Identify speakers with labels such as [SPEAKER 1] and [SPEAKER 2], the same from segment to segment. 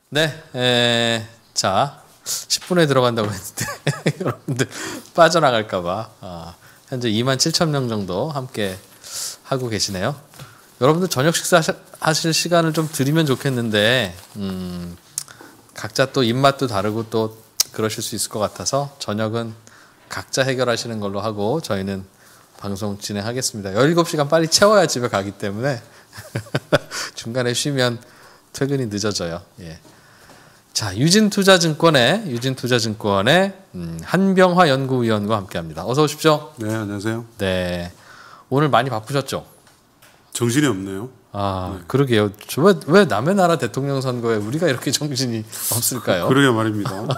[SPEAKER 1] 네, 자 10분에 들어간다고 했는데 여러분들 빠져나갈까봐 현재 27,000명 정도 함께 하고 계시네요. 여러분들 저녁 식사 하실 시간을 좀 드리면 좋겠는데 각자 또 입맛도 다르고 또 그러실 수 있을 것 같아서 저녁은 각자 해결하시는 걸로 하고 저희는 방송 진행하겠습니다. 17시간 빨리 채워야 집에 가기 때문에 중간에 쉬면 퇴근이 늦어져요. 예. 자, 유진투자증권의 한병화 연구위원과 함께합니다. 어서 오십시오.
[SPEAKER 2] 네, 안녕하세요.
[SPEAKER 1] 네, 오늘 많이 바쁘셨죠? 정신이
[SPEAKER 2] 없네요.
[SPEAKER 1] 네. 그러게요. 왜 남의 나라 대통령 선거에 우리가 이렇게 정신이 없을까요?
[SPEAKER 2] 그러게 말입니다.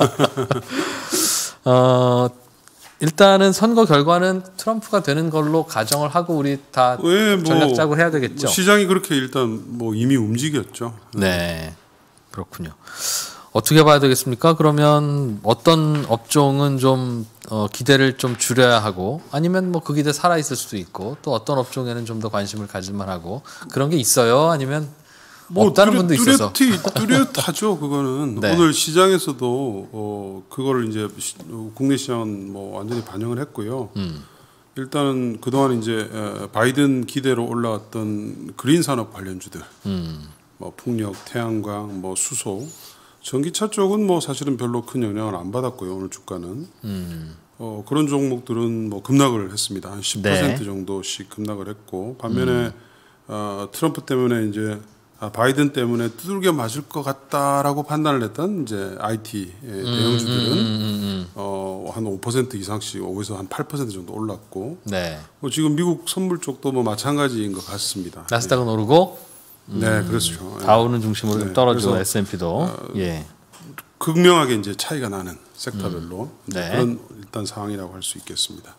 [SPEAKER 1] 일단은 선거 결과는 트럼프가 되는 걸로 가정을 하고 우리 다 전략 짜고 해야 되겠죠.
[SPEAKER 2] 시장이 그렇게 일단 이미 움직였죠.
[SPEAKER 1] 네, 그렇군요. 어떻게 봐야 되겠습니까? 그러면 어떤 업종은 좀 기대를 좀 줄여야 하고 아니면 그 기대 살아 있을 수도 있고 또 어떤 업종에는 좀 더 관심을 가질만 하고 그런 게 있어요? 아니면 없다는 분도 있어서
[SPEAKER 2] 뚜렷하죠. 그거는 네. 오늘 시장에서도 그거를 이제 국내 시장은 완전히 반영을 했고요. 일단은 그동안 이제 바이든 기대로 올라왔던 그린 산업 관련주들, 풍력, 태양광, 수소, 전기차 쪽은 사실은 별로 큰 영향을 안 받았고요. 오늘 주가는 그런 종목들은 급락을 했습니다. 한 10%
[SPEAKER 1] 네.
[SPEAKER 2] 정도씩 급락을 했고 반면에 트럼프 때문에 이제 바이든 때문에 두들겨 맞을 것 같다라고 판단을 했던 이제 IT 대형주들은 한 5% 이상씩 5에서 한 8% 정도 올랐고
[SPEAKER 1] 네.
[SPEAKER 2] 지금 미국 선물 쪽도 마찬가지인 것 같습니다.
[SPEAKER 1] 나스닥은 오르고
[SPEAKER 2] 네, 그렇죠.
[SPEAKER 1] 다우는 중심으로 떨어지고 S&P도 예.
[SPEAKER 2] 극명하게 이제 차이가 나는 섹터별로
[SPEAKER 1] 네.
[SPEAKER 2] 그런 일단 상황이라고 할 수 있겠습니다.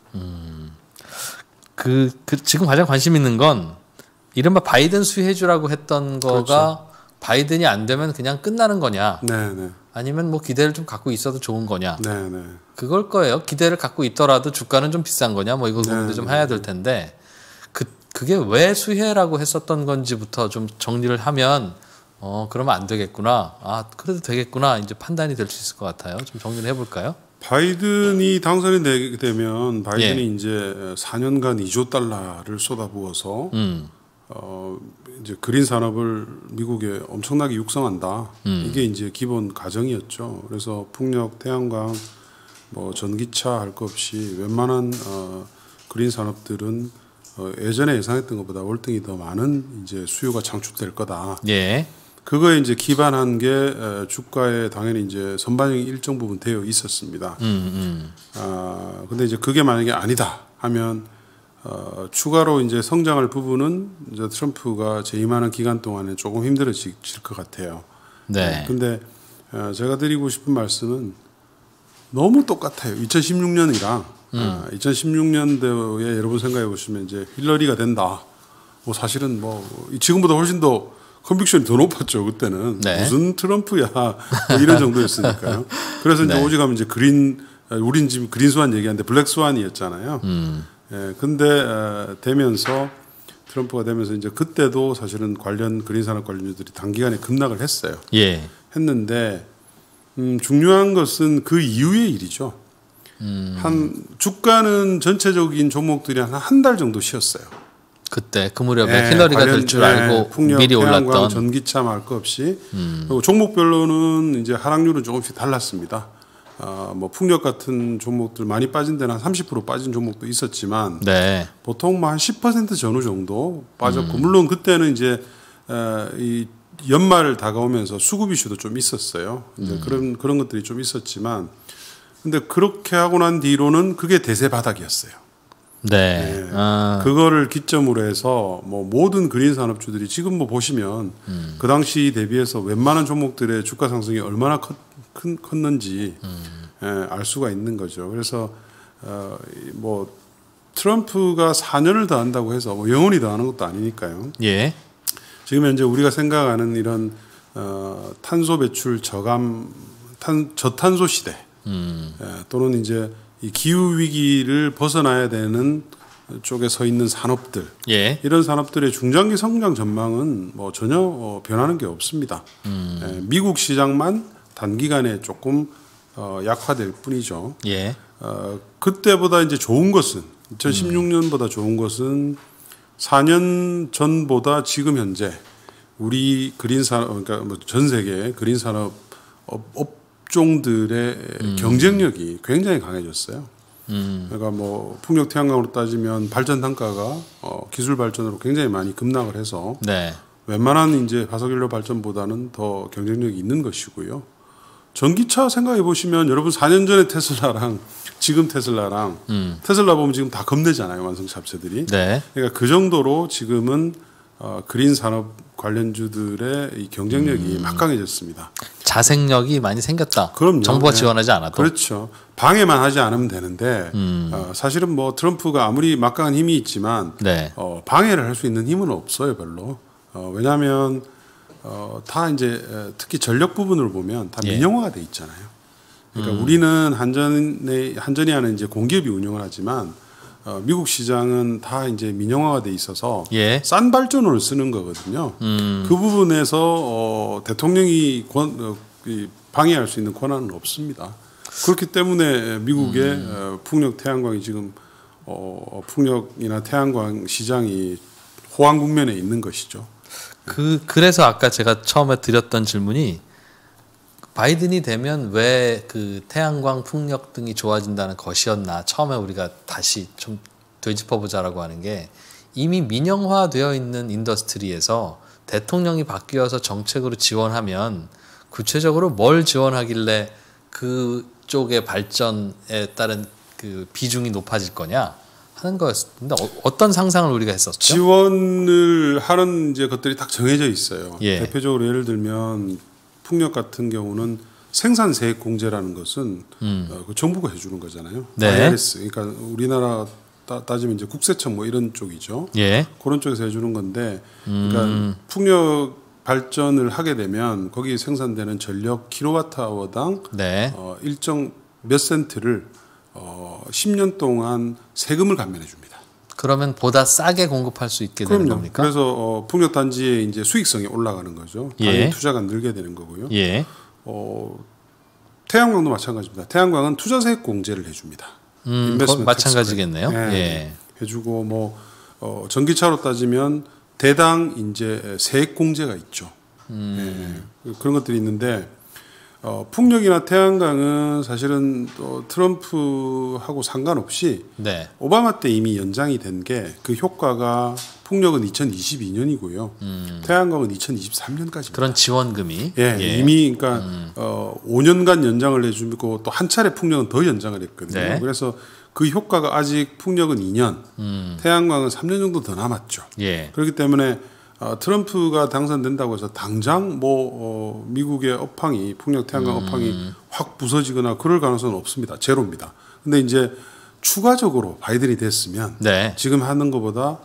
[SPEAKER 1] 지금 가장 관심 있는 건 이른바 바이든 수혜주라고 했던 거가 그렇죠. 바이든이 안 되면 그냥 끝나는 거냐?
[SPEAKER 2] 네.
[SPEAKER 1] 아니면 기대를 좀 갖고 있어도 좋은 거냐?
[SPEAKER 2] 네.
[SPEAKER 1] 그걸 거예요. 기대를 갖고 있더라도 주가는 좀 비싼 거냐? 이거 고민도 좀 해야 될 텐데 그게 왜 수혜라고 했었던 건지부터 좀 정리를 하면 그러면 안 되겠구나. 그래도 되겠구나. 이제 판단이 될 수 있을 것 같아요. 좀 정리를 해볼까요?
[SPEAKER 2] 바이든이 당선이 되게 되면 바이든이 이제 4년간 2조 달러를 쏟아부어서 이제 그린 산업을 미국에 엄청나게 육성한다. 이게 이제 기본 가정이었죠. 그래서 풍력, 태양광, 전기차 할 것 없이 웬만한 그린 산업들은 예전에 예상했던 것보다 월등히 더 많은 이제 수요가 창출될 거다.
[SPEAKER 1] 예.
[SPEAKER 2] 그거에 이제 기반한 게 주가에 당연히 이제 선반영이 일정 부분 되어 있었습니다. 근데 이제 그게 만약에 아니다 하면 추가로 이제 성장할 부분은 이제 트럼프가 재임하는 기간 동안에 조금 힘들어질 것 같아요.
[SPEAKER 1] 네.
[SPEAKER 2] 근데 제가 드리고 싶은 말씀은 너무 똑같아요. 2016년이랑 2016년도에 여러분 생각해 보시면 이제 힐러리가 된다. 사실은 지금보다 훨씬 더 컨빅션이 더 높았죠. 그때는
[SPEAKER 1] 네.
[SPEAKER 2] 무슨 트럼프야 이런 정도였으니까요. 그래서 이제
[SPEAKER 1] 네.
[SPEAKER 2] 오직하면 이제 우린 지금 그린 스완 얘기하는데 블랙 스완이었잖아요. 예, 근데 되면서 트럼프가 되면서 이제 그때도 사실은 관련 그린 산업 관련주들이 단기간에 급락을 했어요.
[SPEAKER 1] 예.
[SPEAKER 2] 했는데 중요한 것은 그 이후의 일이죠. 주가는 전체적인 종목들이 한 달 정도 쉬었어요.
[SPEAKER 1] 그때 그 무렵에 힐러리가 될 줄 알고
[SPEAKER 2] 풍력,
[SPEAKER 1] 미리
[SPEAKER 2] 태양광,
[SPEAKER 1] 올랐던
[SPEAKER 2] 전기차 말 거 없이 그리고 종목별로는 이제 하락률은 조금씩 달랐습니다. 풍력 같은 종목들 많이 빠진 데는 한 30% 빠진 종목도 있었지만
[SPEAKER 1] 네.
[SPEAKER 2] 보통 한 10% 전후 정도 빠졌고 물론 그때는 이제 이 연말을 다가오면서 수급 이슈도 좀 있었어요. 이제 그런 것들이 좀 있었지만 근데 그렇게 하고 난 뒤로는 그게 대세 바닥이었어요.
[SPEAKER 1] 네.
[SPEAKER 2] 그거를 기점으로 해서 모든 그린 산업주들이 지금 보시면 그 당시 대비해서 웬만한 종목들의 주가 상승이 얼마나 컸는지 알 수가 있는 거죠. 그래서 트럼프가 4년을 더 한다고 해서 영원히 더 하는 것도 아니니까요.
[SPEAKER 1] 예.
[SPEAKER 2] 지금 현재 우리가 생각하는 이런 탄소 배출 저탄소 시대 또는 이제 이 기후 위기를 벗어나야 되는 쪽에 서 있는 산업들,
[SPEAKER 1] 예.
[SPEAKER 2] 이런 산업들의 중장기 성장 전망은 뭐 전혀 변하는 게 없습니다. 미국 시장만 단기간에 조금 약화될 뿐이죠.
[SPEAKER 1] 예.
[SPEAKER 2] 그때보다 이제 좋은 것은 2016년보다 좋은 것은 4년 전보다 지금 현재 우리 그린 산업, 그러니까 뭐 전 세계 그린 산업 업종들의 경쟁력이 굉장히 강해졌어요. 그러니까 뭐 풍력 태양광으로 따지면 발전 단가가 기술 발전으로 굉장히 많이 급락을 해서
[SPEAKER 1] 네.
[SPEAKER 2] 웬만한 이제 화석연료 발전보다는 더 경쟁력이 있는 것이고요. 전기차 생각해 보시면 여러분 4년 전에 테슬라랑 지금 테슬라랑 테슬라 보면 지금 다 겁내잖아요, 완성차 업체들이.
[SPEAKER 1] 네.
[SPEAKER 2] 그러니까 그 정도로 지금은 그린 산업 관련주들의 이 경쟁력이 막강해졌습니다.
[SPEAKER 1] 자생력이 많이 생겼다.
[SPEAKER 2] 그럼요.
[SPEAKER 1] 정부가
[SPEAKER 2] 네.
[SPEAKER 1] 지원하지 않아도.
[SPEAKER 2] 그렇죠. 방해만 하지 않으면 되는데 사실은 뭐 트럼프가 아무리 막강한 힘이 있지만
[SPEAKER 1] 네.
[SPEAKER 2] 방해를 할 수 있는 힘은 없어요, 별로. 왜냐하면 다 이제 특히 전력 부분을 보면 다
[SPEAKER 1] 예.
[SPEAKER 2] 민영화가 돼 있잖아요. 그러니까 우리는 한전이 하는 이제 공기업이 운영을 하지만 미국 시장은 다 이제 민영화가 돼 있어서
[SPEAKER 1] 예.
[SPEAKER 2] 싼 발전을 쓰는 거거든요. 그 부분에서 대통령이 방해할 수 있는 권한은 없습니다. 그렇기 때문에 미국의 풍력 태양광이 지금 풍력이나 태양광 시장이 호황 국면에 있는 것이죠.
[SPEAKER 1] 그래서 아까 제가 처음에 드렸던 질문이 바이든이 되면 왜 그 태양광 풍력 등이 좋아진다는 것이었나, 처음에 우리가 다시 좀 되짚어보자라고 하는 게, 이미 민영화되어 있는 인더스트리에서 대통령이 바뀌어서 정책으로 지원하면 구체적으로 뭘 지원하길래 그쪽의 발전에 따른 그 비중이 높아질 거냐 하는 거였는데, 어떤 상상을 우리가 했었죠?
[SPEAKER 2] 지원을 하는 이제 것들이 딱 정해져 있어요.
[SPEAKER 1] 예.
[SPEAKER 2] 대표적으로 예를 들면 풍력 같은 경우는 생산세액 공제라는 것은 그 정부가 해주는 거잖아요.
[SPEAKER 1] 네.
[SPEAKER 2] IRS, 그러니까 우리나라 따지면 이제 국세청 뭐 이런 쪽이죠.
[SPEAKER 1] 예.
[SPEAKER 2] 그런 쪽에서 해주는 건데, 그러니까 풍력 발전을 하게 되면 거기 생산되는 전력 킬로와트아워당
[SPEAKER 1] 네.
[SPEAKER 2] 일정 몇 센트를 10년 동안 세금을 감면해 줍니다.
[SPEAKER 1] 그러면 보다 싸게 공급할 수 있게 되는
[SPEAKER 2] 그럼요.
[SPEAKER 1] 겁니까?
[SPEAKER 2] 그래서 풍력 단지의 이제 수익성이 올라가는 거죠. 당연히
[SPEAKER 1] 예.
[SPEAKER 2] 투자가 늘게 되는 거고요.
[SPEAKER 1] 예.
[SPEAKER 2] 태양광도 마찬가지입니다. 태양광은 투자세액 공제를 해줍니다. 인베스트먼트
[SPEAKER 1] 마찬가지겠네요.
[SPEAKER 2] 텍스 크레딧.
[SPEAKER 1] 예.
[SPEAKER 2] 해주고 뭐 전기차로 따지면 대당 이제 세액 공제가 있죠. 예. 그런 것들이 있는데 풍력이나 태양광은 사실은 또 트럼프하고 상관없이
[SPEAKER 1] 네.
[SPEAKER 2] 오바마 때 이미 연장이 된 게 그 효과가 풍력은 2022년이고요. 태양광은 2023년까지입니다.
[SPEAKER 1] 그런 지원금이
[SPEAKER 2] 예, 이미 그러니까 5년간 연장을 해주고 또 한 차례 풍력은 더 연장을 했거든요.
[SPEAKER 1] 네.
[SPEAKER 2] 그래서 그 효과가 아직 풍력은 2년, 태양광은 3년 정도 더 남았죠.
[SPEAKER 1] 예.
[SPEAKER 2] 그렇기 때문에 트럼프가 당선된다고 해서 당장 미국의 업황이 풍력 태양광 업황이 확 부서지거나 그럴 가능성은 없습니다. 제로입니다. 근데 이제 추가적으로 바이든이 됐으면
[SPEAKER 1] 네.
[SPEAKER 2] 지금 하는 것보다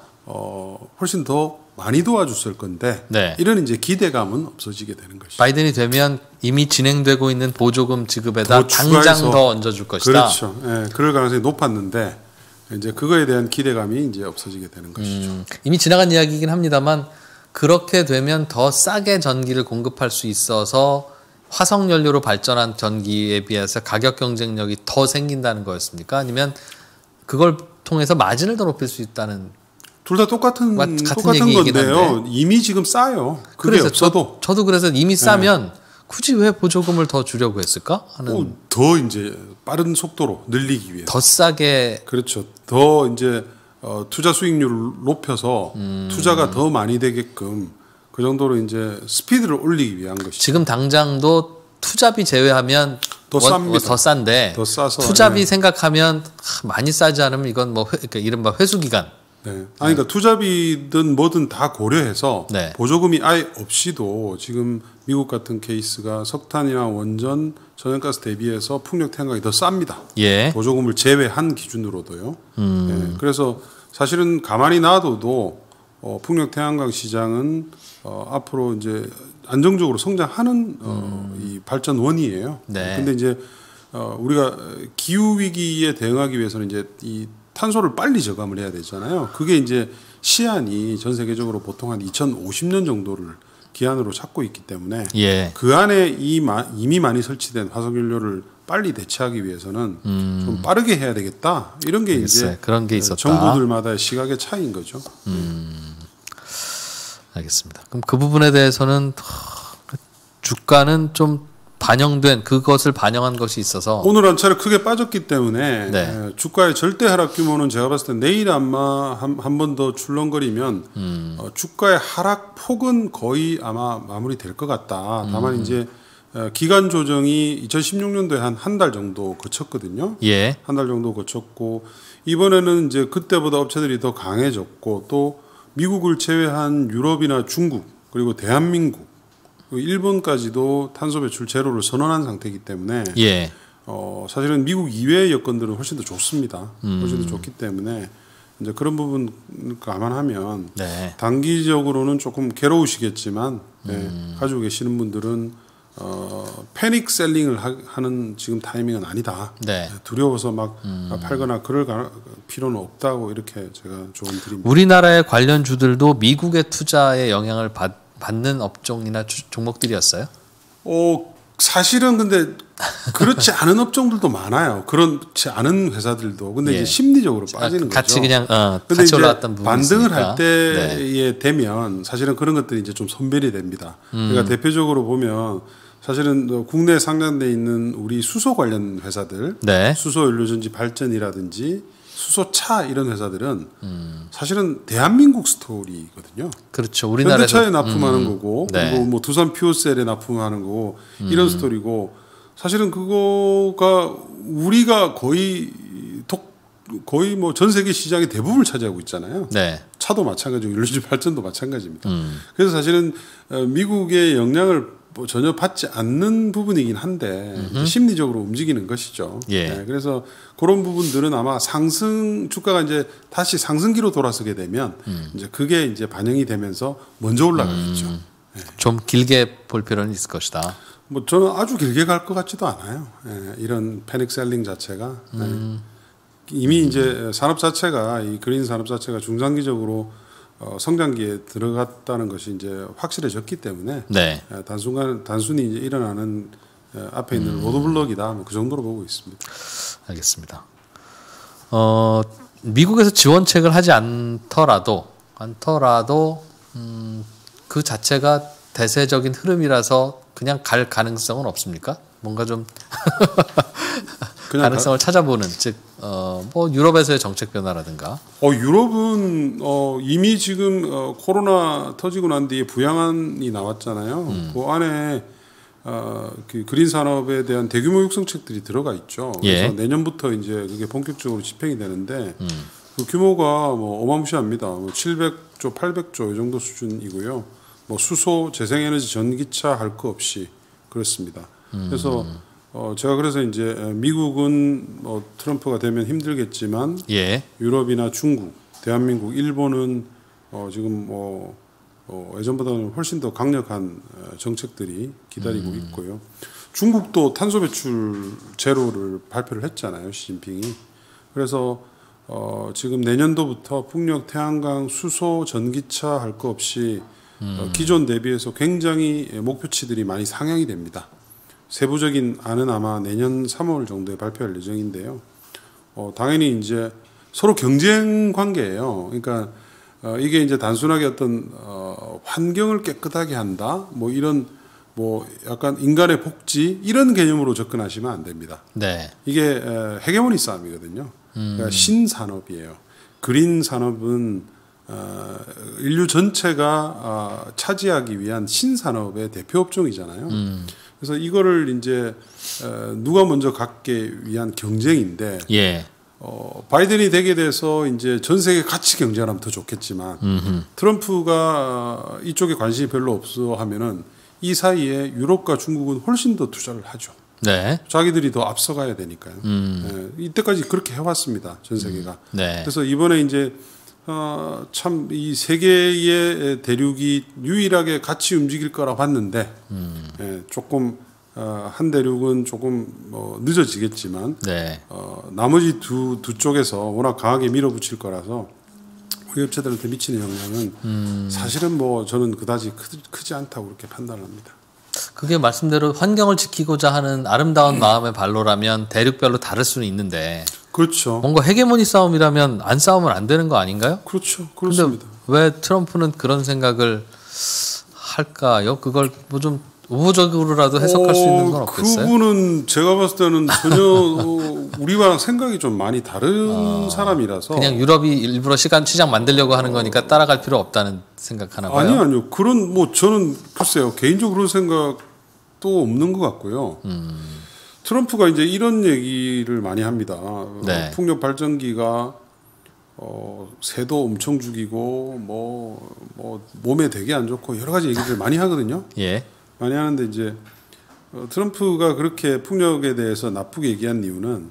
[SPEAKER 2] 훨씬 더 많이 도와줬을 건데
[SPEAKER 1] 네.
[SPEAKER 2] 이런 이제 기대감은 없어지게 되는 것이죠.
[SPEAKER 1] 바이든이 되면 이미 진행되고 있는 보조금 지급에다
[SPEAKER 2] 더
[SPEAKER 1] 당장
[SPEAKER 2] 추가해서,
[SPEAKER 1] 더 얹어줄 것이다.
[SPEAKER 2] 그렇죠. 예, 그럴 가능성이 높았는데 이제 그거에 대한 기대감이 이제 없어지게 되는 것이죠.
[SPEAKER 1] 이미 지나간 이야기이긴 합니다만, 그렇게 되면 더 싸게 전기를 공급할 수 있어서 화석 연료로 발전한 전기에 비해서 가격 경쟁력이 더 생긴다는 거였습니까? 아니면 그걸 통해서 마진을 더 높일 수 있다는?
[SPEAKER 2] 둘 다 똑같은
[SPEAKER 1] 얘기이긴
[SPEAKER 2] 건데요.
[SPEAKER 1] 한데.
[SPEAKER 2] 이미 지금 싸요. 그게
[SPEAKER 1] 그래서
[SPEAKER 2] 없어도
[SPEAKER 1] 저도 그래서 이미 싸면 굳이 왜 보조금을 더 주려고 했을까 하는.
[SPEAKER 2] 더 이제 빠른 속도로 늘리기 위해서.
[SPEAKER 1] 더 싸게.
[SPEAKER 2] 그렇죠. 더 이제 투자 수익률을 높여서 투자가 더 많이 되게끔 그 정도로 이제 스피드를 올리기 위한 것이죠.
[SPEAKER 1] 지금 당장도 투자비 제외하면
[SPEAKER 2] 더 쌉니다.
[SPEAKER 1] 더 싼데,
[SPEAKER 2] 더 싸서
[SPEAKER 1] 투자비 생각하면 많이 싸지 않으면 이건 뭐 그러니까 이른바 회수기간.
[SPEAKER 2] 네. 그러니까 투자비든 뭐든 다 고려해서
[SPEAKER 1] 네.
[SPEAKER 2] 보조금이 아예 없이도 지금 미국 같은 케이스가 석탄이나 원전, 천연가스 대비해서 풍력 태양광이 더 쌉니다.
[SPEAKER 1] 예.
[SPEAKER 2] 보조금을 제외한 기준으로도요. 네. 그래서 사실은 가만히 놔둬도 풍력 태양광 시장은 앞으로 이제 안정적으로 성장하는 이 발전원이에요.
[SPEAKER 1] 네.
[SPEAKER 2] 근데 이제 우리가 기후 위기에 대응하기 위해서는 이제 이 탄소를 빨리 저감을 해야 되잖아요. 그게 이제 시한이 전 세계적으로 보통 한 2050년 정도를 기한으로 잡고 있기 때문에
[SPEAKER 1] 예.
[SPEAKER 2] 그 안에 이미 많이 설치된 화석연료를 빨리 대체하기 위해서는 좀 빠르게 해야 되겠다. 이런 게
[SPEAKER 1] 알겠어요.
[SPEAKER 2] 이제
[SPEAKER 1] 그런 게 있었다.
[SPEAKER 2] 정부들마다의 시각의 차이인 거죠.
[SPEAKER 1] 알겠습니다. 그럼 그 부분에 대해서는 주가는 좀 반영된 그것을 반영한 것이 있어서
[SPEAKER 2] 오늘 한 차례 크게 빠졌기 때문에
[SPEAKER 1] 네.
[SPEAKER 2] 주가의 절대 하락 규모는 제가 봤을 때 내일 아마 한 번 더 출렁거리면 주가의 하락 폭은 거의 아마 마무리될 것 같다. 다만 이제 기간 조정이 2016년도에 한 달 정도 거쳤거든요.
[SPEAKER 1] 예.
[SPEAKER 2] 한 달 정도 거쳤고 이번에는 이제 그때보다 업체들이 더 강해졌고 또 미국을 제외한 유럽이나 중국 그리고 대한민국 일본까지도 탄소 배출 제로를 선언한 상태이기 때문에
[SPEAKER 1] 예.
[SPEAKER 2] 사실은 미국 이외의 여건들은 훨씬 더 좋습니다. 훨씬 더 좋기 때문에 이제 그런 부분 감안하면
[SPEAKER 1] 네.
[SPEAKER 2] 단기적으로는 조금 괴로우시겠지만 가지고 계시는 분들은 패닉 셀링을 하는 지금 타이밍은 아니다.
[SPEAKER 1] 네.
[SPEAKER 2] 두려워서 막 팔거나 그럴 필요는 없다고 이렇게 제가 조언 드립니다.
[SPEAKER 1] 우리나라의 관련 주들도 미국의 투자에 영향을 받는 업종이나 종목들이었어요?
[SPEAKER 2] 사실은 근데 그렇지 않은 업종들도 많아요. 그렇지 않은 회사들도. 근데
[SPEAKER 1] 예.
[SPEAKER 2] 이제 심리적으로 빠지는
[SPEAKER 1] 같이
[SPEAKER 2] 거죠.
[SPEAKER 1] 그냥
[SPEAKER 2] 근데
[SPEAKER 1] 같이
[SPEAKER 2] 이제
[SPEAKER 1] 올라왔던 부분이
[SPEAKER 2] 반등을
[SPEAKER 1] 있으니까.
[SPEAKER 2] 할 때에
[SPEAKER 1] 네.
[SPEAKER 2] 되면 사실은 그런 것들이 이제 좀 선별이 됩니다. 그러니까 대표적으로 보면 사실은 국내에 상장돼 있는 우리 수소 관련 회사들,
[SPEAKER 1] 네.
[SPEAKER 2] 수소 연료전지 발전이라든지 수소차 이런 회사들은 사실은 대한민국 스토리거든요.
[SPEAKER 1] 그렇죠. 우리나라에서
[SPEAKER 2] 현대차에 납품하는 거고
[SPEAKER 1] 네.
[SPEAKER 2] 그리고 뭐 두산 퓨어셀에 납품하는 거고 이런 스토리고 사실은 그거가 우리가 거의 뭐 전 세계 시장의 대부분을 차지하고 있잖아요.
[SPEAKER 1] 네.
[SPEAKER 2] 차도 마찬가지고 연료전지 발전도 마찬가지입니다. 그래서 사실은 미국의 영향을 뭐 전혀 받지 않는 부분이긴 한데 심리적으로 움직이는 것이죠.
[SPEAKER 1] 예.
[SPEAKER 2] 네, 그래서 그런 부분들은 아마 주가가 이제 다시 상승기로 돌아서게 되면 이제 그게 이제 반영이 되면서 먼저 올라가겠죠.
[SPEAKER 1] 좀 길게 볼 필요는 있을 것이다.
[SPEAKER 2] 뭐 저는 아주 길게 갈 것 같지도 않아요. 이런 패닉 셀링 자체가 이미 이제 산업 자체가 이 그린 산업 자체가 중장기적으로 성장기에 들어갔다는 것이 이제 확실해졌기 때문에
[SPEAKER 1] 네.
[SPEAKER 2] 단순히 이제 일어나는 앞에 있는 로드블럭이다 뭐 그 정도로 보고 있습니다.
[SPEAKER 1] 알겠습니다. 미국에서 지원책을 하지 않더라도 그 자체가 대세적인 흐름이라서 그냥 갈 가능성은 없습니까? 뭔가 좀 가능성을 찾아보는 뭐 유럽에서의 정책 변화라든가.
[SPEAKER 2] 유럽은 이미 지금 코로나 터지고 난 뒤에 부양안이 나왔잖아요. 그 안에 그 그린 산업에 대한 대규모 육성책들이 들어가 있죠. 그래서
[SPEAKER 1] 예.
[SPEAKER 2] 내년부터 이제 그게 본격적으로 집행이 되는데 그 규모가 뭐 어마무시합니다. 뭐 700조, 800조 이 정도 수준이고요. 뭐 수소, 재생에너지, 전기차 할 거 없이 그렇습니다. 그래서 제가 그래서 이제 미국은 뭐 트럼프가 되면 힘들겠지만
[SPEAKER 1] 예.
[SPEAKER 2] 유럽이나 중국, 대한민국, 일본은 지금 예전보다는 훨씬 더 강력한 정책들이 기다리고 있고요. 중국도 탄소 배출 제로를 발표를 했잖아요, 시진핑이. 그래서 지금 내년도부터 풍력, 태양광, 수소, 전기차 할 거 없이 기존 대비해서 굉장히 목표치들이 많이 상향이 됩니다. 세부적인 안은 아마 내년 3월 정도에 발표할 예정인데요. 당연히 이제 서로 경쟁 관계예요. 그러니까 이게 이제 단순하게 어떤 환경을 깨끗하게 한다, 뭐 이런 뭐 약간 인간의 복지 이런 개념으로 접근하시면 안 됩니다.
[SPEAKER 1] 네.
[SPEAKER 2] 이게 헤게모니 싸움이거든요. 그러니까 신산업이에요. 그린 산업은 인류 전체가 차지하기 위한 신산업의 대표 업종이잖아요. 그래서 이거를 이제 누가 먼저 갖기 위한 경쟁인데
[SPEAKER 1] 예.
[SPEAKER 2] 바이든이 되게 돼서 이제 전 세계 같이 경쟁하면 더 좋겠지만 트럼프가 이쪽에 관심이 별로 없어 하면은 이 사이에 유럽과 중국은 훨씬 더 투자를 하죠.
[SPEAKER 1] 네.
[SPEAKER 2] 자기들이 더 앞서가야 되니까요. 이때까지 그렇게 해왔습니다. 전 세계가.
[SPEAKER 1] 네.
[SPEAKER 2] 그래서 이번에 이제 참 이 세계의 대륙이 유일하게 같이 움직일 거라 봤는데 조금 한 대륙은 조금 뭐 늦어지겠지만
[SPEAKER 1] 네.
[SPEAKER 2] 나머지 두 쪽에서 워낙 강하게 밀어붙일 거라서 우리 업체들한테 미치는 영향은 사실은 뭐 저는 그다지 크지 않다고 그렇게 판단을 합니다.
[SPEAKER 1] 그게 말씀대로 환경을 지키고자 하는 아름다운 마음의 발로라면 대륙별로 다를 수는 있는데
[SPEAKER 2] 그렇죠.
[SPEAKER 1] 뭔가 헤게모니 싸움이라면 안 싸우면 안 되는 거 아닌가요?
[SPEAKER 2] 그렇죠. 그렇습니다.
[SPEAKER 1] 왜 트럼프는 그런 생각을 할까요? 그걸 뭐 좀 우호적으로라도 해석할 수 있는 건 없겠어요?
[SPEAKER 2] 그분은 제가 봤을 때는 전혀 우리와 생각이 좀 많이 다른 사람이라서
[SPEAKER 1] 그냥 유럽이 일부러 시장 만들려고 하는 거니까 따라갈 필요 없다는 생각하나 봐요.
[SPEAKER 2] 아니요. 그런 뭐 저는 글쎄요. 개인적으로 그런 생각도 없는 것 같고요. 트럼프가 이제 이런 얘기를 많이 합니다.
[SPEAKER 1] 네.
[SPEAKER 2] 풍력 발전기가 새도 엄청 죽이고 뭐 몸에 되게 안 좋고 여러 가지 얘기를 많이 하거든요.
[SPEAKER 1] 예.
[SPEAKER 2] 많이 하는데 이제 트럼프가 그렇게 풍력에 대해서 나쁘게 얘기한 이유는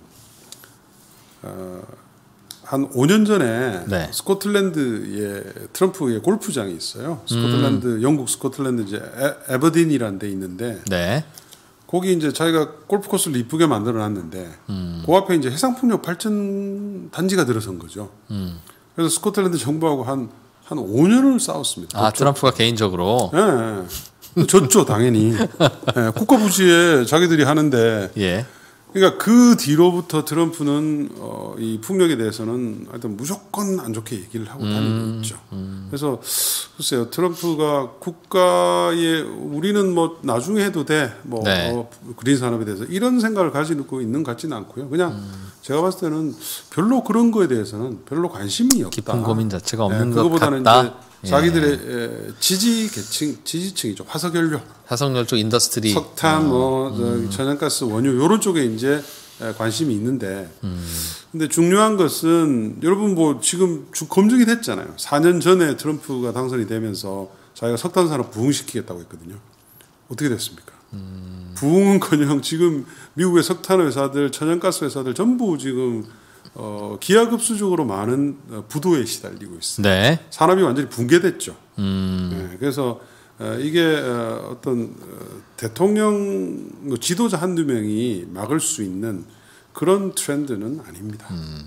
[SPEAKER 2] 한 5년 전에
[SPEAKER 1] 네.
[SPEAKER 2] 스코틀랜드에 트럼프의 골프장이 있어요. 스코틀랜드 영국 스코틀랜드 이제 에버딘이라는 데 있는데
[SPEAKER 1] 네.
[SPEAKER 2] 거기 이제 자기가 골프 코스를 이쁘게 만들어 놨는데 그 앞에 이제 해상 풍력 발전 단지가 들어선 거죠. 그래서 스코틀랜드 정부하고 한 5년을 싸웠습니다.
[SPEAKER 1] 아, 트럼프가 개인적으로.
[SPEAKER 2] 네. 졌죠, 당연히. 네, 국가부지에 자기들이 하는데.
[SPEAKER 1] 예.
[SPEAKER 2] 그러니까 그 뒤로부터 트럼프는 이 풍력에 대해서는 하여튼 무조건 안 좋게 얘기를 하고 다니고 있죠. 그래서 글쎄요, 트럼프가 국가에 우리는 뭐 나중에 해도 돼, 뭐
[SPEAKER 1] 네.
[SPEAKER 2] 그린 산업에 대해서 이런 생각을 가지고 있는 것 같지는 않고요. 그냥 제가 봤을 때는 별로 그런 거에 대해서는 별로 관심이 없다.
[SPEAKER 1] 깊은 고민 자체가 없는 것
[SPEAKER 2] 그거보다는
[SPEAKER 1] 같다.
[SPEAKER 2] 이제 자기들의 지지층이죠. 화석연료.
[SPEAKER 1] 화석연료 쪽 인더스트리.
[SPEAKER 2] 석탄, 천연가스, 원유 이런 쪽에 이제 관심이 있는데, 근데 중요한 것은 여러분 뭐 지금 검증이 됐잖아요. 4년 전에 트럼프가 당선이 되면서 자기가 석탄 산업 부흥시키겠다고 했거든요. 어떻게 됐습니까? 부흥은커녕 지금 미국의 석탄 회사들, 천연가스 회사들 전부 지금 기하급수적으로 많은 부도에 시달리고 있어요.
[SPEAKER 1] 네.
[SPEAKER 2] 산업이 완전히 붕괴됐죠. 네, 그래서 이게 어떤 대통령 지도자 한두 명이 막을 수 있는 그런 트렌드는 아닙니다.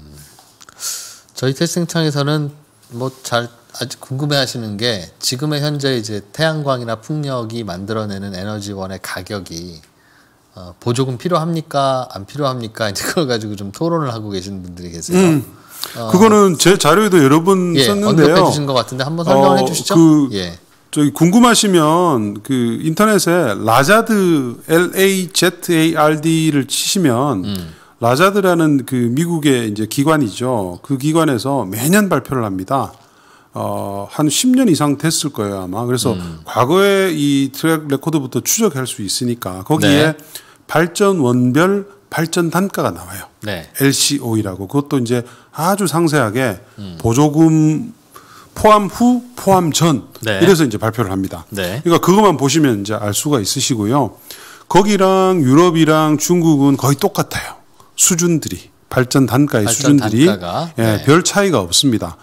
[SPEAKER 1] 저희 테스팅창에서는 뭐 아직 궁금해하시는 게 지금의 현재 이제 태양광이나 풍력이 만들어내는 에너지원의 가격이 보조금 필요합니까? 안 필요합니까? 이제 그걸 가지고 좀 토론을 하고 계시는 분들이 계세요.
[SPEAKER 2] 그거는 제 자료에도 여러 번 썼는데요.
[SPEAKER 1] 언급해 주신 것 같은데 한번 설명을 해주시죠.
[SPEAKER 2] 저기 궁금하시면 그 인터넷에 라자드 LAZARD를 치시면 라자드라는 그 미국의 이제 기관이죠. 그 기관에서 매년 발표를 합니다. 한 10년 이상 됐을 거예요, 아마. 그래서 과거에 이 트랙 레코드부터 추적할 수 있으니까 거기에
[SPEAKER 1] 네.
[SPEAKER 2] 발전 원별 발전 단가가 나와요.
[SPEAKER 1] 네.
[SPEAKER 2] LCO이라고. 그것도 이제 아주 상세하게 보조금 포함 후, 포함 전
[SPEAKER 1] 네.
[SPEAKER 2] 이래서 이제 발표를 합니다.
[SPEAKER 1] 네.
[SPEAKER 2] 그러니까 그것만 보시면 이제 알 수가 있으시고요. 거기랑 유럽이랑 중국은 거의 똑같아요. 수준들이 발전 단가의 수준들이
[SPEAKER 1] 네.
[SPEAKER 2] 별 차이가 없습니다.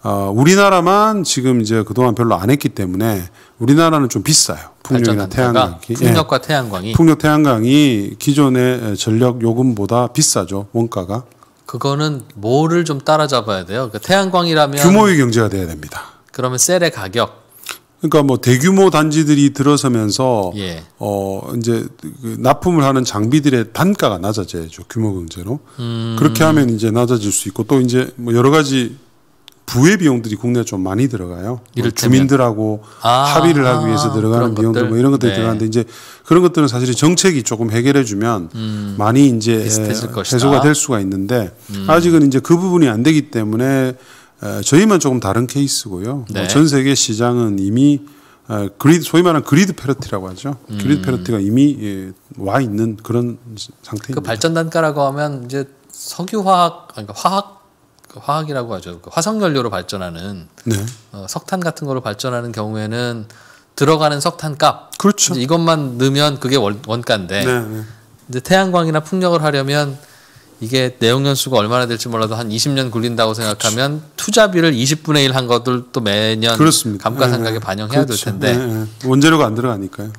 [SPEAKER 2] 우리나라만 지금 이제 그동안 별로 안 했기 때문에 우리나라는 좀 비싸요. 풍력이나 태양광이.
[SPEAKER 1] 풍력과 태양광이.
[SPEAKER 2] 풍력 태양광이 기존의 전력 요금보다 비싸죠. 원가가.
[SPEAKER 1] 그거는 뭐를 좀 따라잡아야 돼요? 그러니까 태양광이라면
[SPEAKER 2] 규모의 경제가 돼야 됩니다.
[SPEAKER 1] 그러면 셀의 가격.
[SPEAKER 2] 그러니까 뭐 대규모 단지들이 들어서면서
[SPEAKER 1] 예.
[SPEAKER 2] 이제 그 납품을 하는 장비들의 단가가 낮아져야죠. 규모 경제로. 그렇게 하면 이제 낮아질 수 있고 또 이제 뭐 여러 가지 부의 비용들이 국내에 좀 많이 들어가요. 뭐 주민들하고 합의를 하기 위해서 들어가는 비용들 뭐 이런 것들이 들어가는데 이제 그런 것들은 사실 정책이 조금 해결해 주면 많이 이제 해소가 될 수가 있는데 아직은 이제 그 부분이 안 되기 때문에 저희만 조금 다른 케이스고요.
[SPEAKER 1] 네.
[SPEAKER 2] 전 세계 시장은 이미 소위 말하는 그리드 패러티라고 하죠. 그리드 패러티가 이미 와 있는 그런 상태입니다.
[SPEAKER 1] 그 발전 단가라고 하면 이제 석유화학 그러니까 화학이라고 하죠. 그 화석연료로 발전하는
[SPEAKER 2] 네.
[SPEAKER 1] 석탄 같은 거로 발전하는 경우에는 들어가는 석탄값.
[SPEAKER 2] 그렇죠.
[SPEAKER 1] 이것만 넣으면 그게 원가인데.
[SPEAKER 2] 네, 네.
[SPEAKER 1] 이제 태양광이나 풍력을 하려면 이게 내용 연수가 얼마나 될지 몰라도 한 20년 굴린다고 생각하면 그렇죠. 투자비를 20분의 1 한 것들도 매년
[SPEAKER 2] 그렇습니다.
[SPEAKER 1] 감가상각에 반영해야 될 텐데
[SPEAKER 2] 원재료가 안 들어가니까요.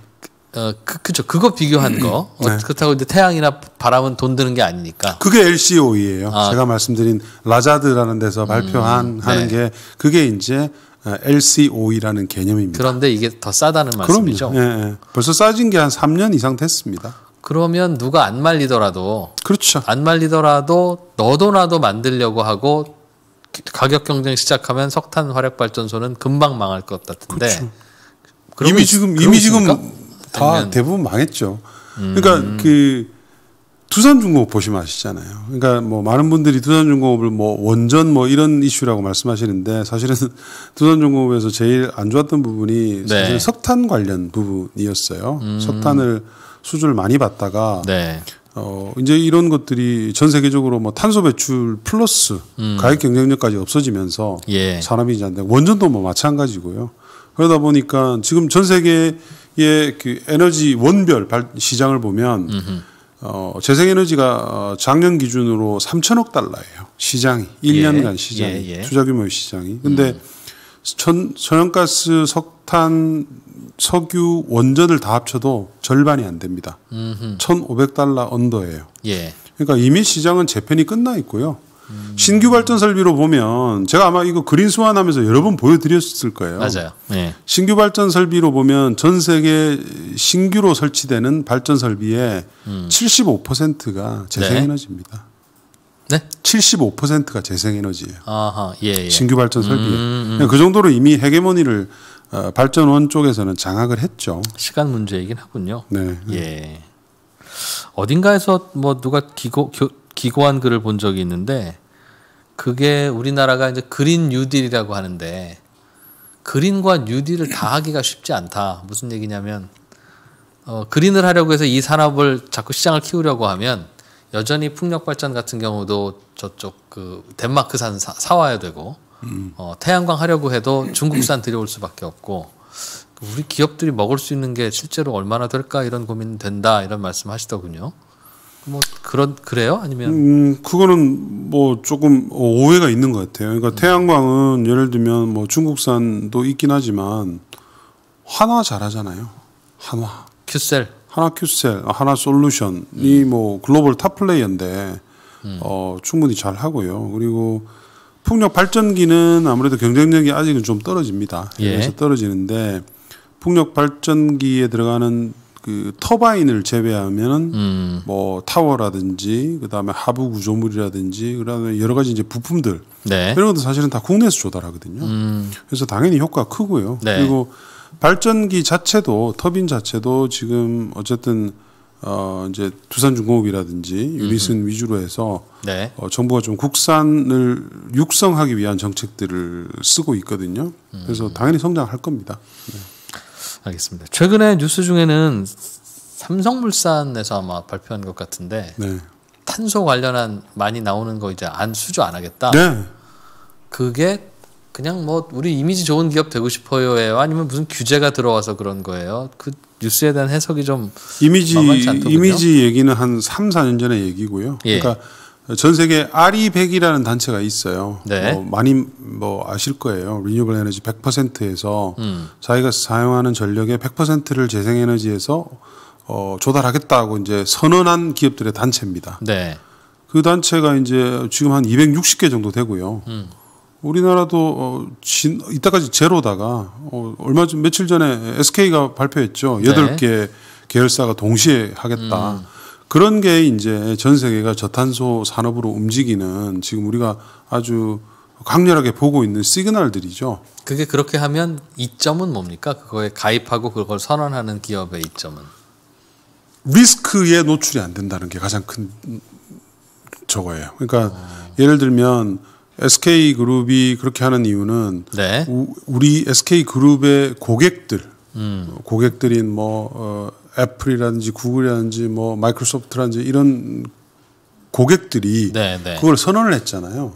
[SPEAKER 1] 그죠. 그거 비교한 거.
[SPEAKER 2] 네.
[SPEAKER 1] 그렇다고 이제 태양이나 바람은 돈 드는 게 아니니까.
[SPEAKER 2] 그게 LCOE예요. 제가 말씀드린 라자드라는 데서 하는
[SPEAKER 1] 네.
[SPEAKER 2] 게 그게 이제 LCOE라는 개념입니다.
[SPEAKER 1] 그런데 이게 더 싸다는 말씀이죠.
[SPEAKER 2] 그럼요. 예, 예. 벌써 싸진 게 한 3년 이상 됐습니다.
[SPEAKER 1] 그러면 누가 안 말리더라도
[SPEAKER 2] 그렇죠.
[SPEAKER 1] 안 말리더라도 너도 나도 만들려고 하고 가격 경쟁 시작하면 석탄 화력 발전소는 금방 망할 것 같은데.
[SPEAKER 2] 그렇죠.
[SPEAKER 1] 그러고
[SPEAKER 2] 이미 지금 다
[SPEAKER 1] 아니면-
[SPEAKER 2] 대부분 망했죠. 그러니까 그 두산중공업 보시면 아시잖아요. 그러니까 뭐 많은 분들이 두산중공업을 뭐 원전 뭐 이런 이슈라고 말씀하시는데 사실은 두산중공업에서 제일 안 좋았던 부분이 사실
[SPEAKER 1] 네.
[SPEAKER 2] 석탄 관련 부분이었어요. 석탄을 수주를 많이 받다가
[SPEAKER 1] 네.
[SPEAKER 2] 이제 이런 것들이 전 세계적으로 뭐 탄소 배출 플러스 가격 경쟁력까지 없어지면서
[SPEAKER 1] 예.
[SPEAKER 2] 산업이 이제 안 되고 원전도 뭐 마찬가지고요. 그러다 보니까 지금 전 세계의 그 에너지 원별 시장을 보면 재생에너지가 작년 기준으로 3천억 달러예요. 시장이 1년간 시장이
[SPEAKER 1] 예.
[SPEAKER 2] 투자 규모의 시장이. 근데 천연가스, 석탄, 석유, 원전을 다 합쳐도 절반이 안 됩니다. 1,500달러 언더예요.
[SPEAKER 1] 예.
[SPEAKER 2] 그러니까 이미 시장은 재편이 끝나 있고요. 신규 발전 설비로 보면 제가 아마 이거 그린 스완하면서 여러 번 보여드렸을 거예요.
[SPEAKER 1] 맞아요. 예.
[SPEAKER 2] 신규 발전 설비로 보면 전 세계 신규로 설치되는 발전 설비의 75%가 재생에너지입니다.
[SPEAKER 1] 네?
[SPEAKER 2] 75%가 재생에너지예요.
[SPEAKER 1] 아하. 예.
[SPEAKER 2] 신규 발전 설비에. 그 정도로 이미 헤게모니를 발전원 쪽에서는 장악을 했죠.
[SPEAKER 1] 시간 문제이긴 하군요.
[SPEAKER 2] 네.
[SPEAKER 1] 예. 어딘가에서 뭐 누가 기고한 글을 본 적이 있는데 그게 우리나라가 이제 그린 뉴딜이라고 하는데 그린과 뉴딜을 다 하기가 쉽지 않다. 무슨 얘기냐면 그린을 하려고 해서 이 산업을 자꾸 시장을 키우려고 하면 여전히 풍력 발전 같은 경우도 저쪽 그 덴마크산 사와야 되고 태양광 하려고 해도 중국산 들여올 수밖에 없고 우리 기업들이 먹을 수 있는 게 실제로 얼마나 될까 이런 고민 된다 이런 말씀하시더군요. 뭐 그래요? 아니면
[SPEAKER 2] 그거는 뭐 조금 오해가 있는 것 같아요. 그러니까 태양광은 예를 들면 뭐 중국산도 있긴 하지만 한화 잘하잖아요. 한화.
[SPEAKER 1] 큐셀.
[SPEAKER 2] 하나큐셀, 하나솔루션이 뭐 글로벌 탑 플레이어인데 충분히 잘 하고요. 그리고 풍력 발전기는 아무래도 경쟁력이 아직은 좀 떨어집니다.
[SPEAKER 1] 예.
[SPEAKER 2] 그래서 떨어지는데 풍력 발전기에 들어가는 그 터바인을 제외하면은 뭐 타워라든지 그다음에 하부 구조물이라든지 그다음에 여러 가지 이제 부품들
[SPEAKER 1] 네.
[SPEAKER 2] 이런 것도 사실은 다 국내에서 조달하거든요. 그래서 당연히 효과가 크고요.
[SPEAKER 1] 네.
[SPEAKER 2] 그리고 발전기 자체도 터빈 자체도 지금 어쨌든 이제 두산중공업이라든지 유니슨 위주로 해서
[SPEAKER 1] 네.
[SPEAKER 2] 정부가 좀 국산을 육성하기 위한 정책들을 쓰고 있거든요. 그래서 당연히 성장할 겁니다. 네.
[SPEAKER 1] 알겠습니다. 최근에 뉴스 중에는 삼성물산에서 아마 발표한 것 같은데
[SPEAKER 2] 네.
[SPEAKER 1] 탄소 관련한 많이 나오는 거 이제 수주 안 하겠다.
[SPEAKER 2] 네.
[SPEAKER 1] 그게 그냥 뭐 우리 이미지 좋은 기업 되고 싶어요예요. 아니면 무슨 규제가 들어와서 그런 거예요. 그 뉴스에 대한 해석이 좀 만만치 않더군요.
[SPEAKER 2] 이미지 얘기는 한 3, 4년 전의 얘기고요.
[SPEAKER 1] 예.
[SPEAKER 2] 그러니까 전 세계 RE100이라는 단체가 있어요.
[SPEAKER 1] 네.
[SPEAKER 2] 많이 아실 거예요. 리뉴얼 에너지 100%에서 자기가 사용하는 전력의 100%를 재생에너지에서 조달하겠다고 이제 선언한 기업들의 단체입니다.
[SPEAKER 1] 네.
[SPEAKER 2] 그 단체가 이제 지금 한 260개 정도 되고요. 우리나라도 이때까지 제로다가 며칠 전에 SK가 발표했죠. 8개 계열사가 동시에 하겠다. 그런 게 이제 전 세계가 저탄소 산업으로 움직이는 지금 우리가 아주 강렬하게 보고 있는 시그널들이죠.
[SPEAKER 1] 그게 그렇게 하면 이점은 뭡니까? 그거에 가입하고 그걸 선언하는 기업의 이점은?
[SPEAKER 2] 리스크에 노출이 안 된다는 게 가장 큰 저거예요. 그러니까 예를 들면 SK 그룹이 그렇게 하는 이유는
[SPEAKER 1] 네.
[SPEAKER 2] 우리 SK 그룹의 고객들인 애플이라든지 구글이라든지 마이크로소프트라든지 이런 고객들이 그걸 선언을 했잖아요.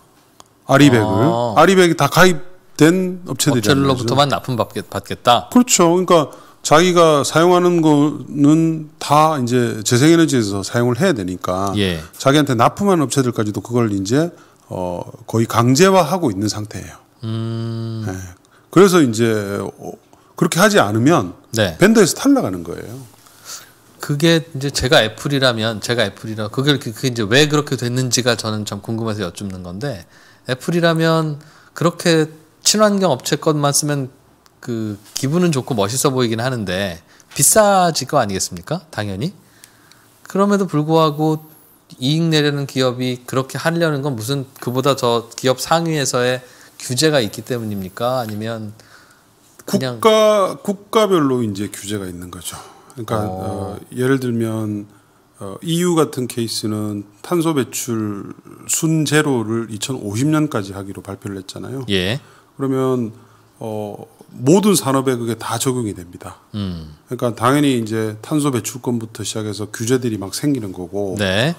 [SPEAKER 2] 아리백이 다 가입된 업체들이라는 거죠.
[SPEAKER 1] 업체로부터만 납품 받겠다.
[SPEAKER 2] 그렇죠. 그러니까 자기가 사용하는 거는 다 이제 재생에너지에서 사용을 해야 되니까
[SPEAKER 1] 예.
[SPEAKER 2] 자기한테 납품하는 업체들까지도 그걸 이제 거의 강제화하고 있는 상태예요. 네. 그래서 이제 그렇게 하지 않으면
[SPEAKER 1] 네.
[SPEAKER 2] 벤더에서 탈락하는 거예요.
[SPEAKER 1] 그게 이제 제가 애플이라 그게 이제 왜 그렇게 됐는지가 저는 참 궁금해서 여쭙는 건데 애플이라면 그렇게 친환경 업체 것만 쓰면 그 기분은 좋고 멋있어 보이긴 하는데 비싸질 거 아니겠습니까? 당연히. 그럼에도 불구하고 이익 내려는 기업이 그렇게 하려는 건 무슨 그보다 저 기업 상위에서의 규제가 있기 때문입니까? 아니면 그냥
[SPEAKER 2] 국가별로 이제 규제가 있는 거죠. 그러니까 예를 들면 EU 같은 케이스는 탄소 배출 순제로를 2050년까지 하기로 발표를 했잖아요.
[SPEAKER 1] 예.
[SPEAKER 2] 그러면 모든 산업에 그게 다 적용이 됩니다. 그러니까 당연히 이제 탄소 배출권부터 시작해서 규제들이 막 생기는 거고.
[SPEAKER 1] 네.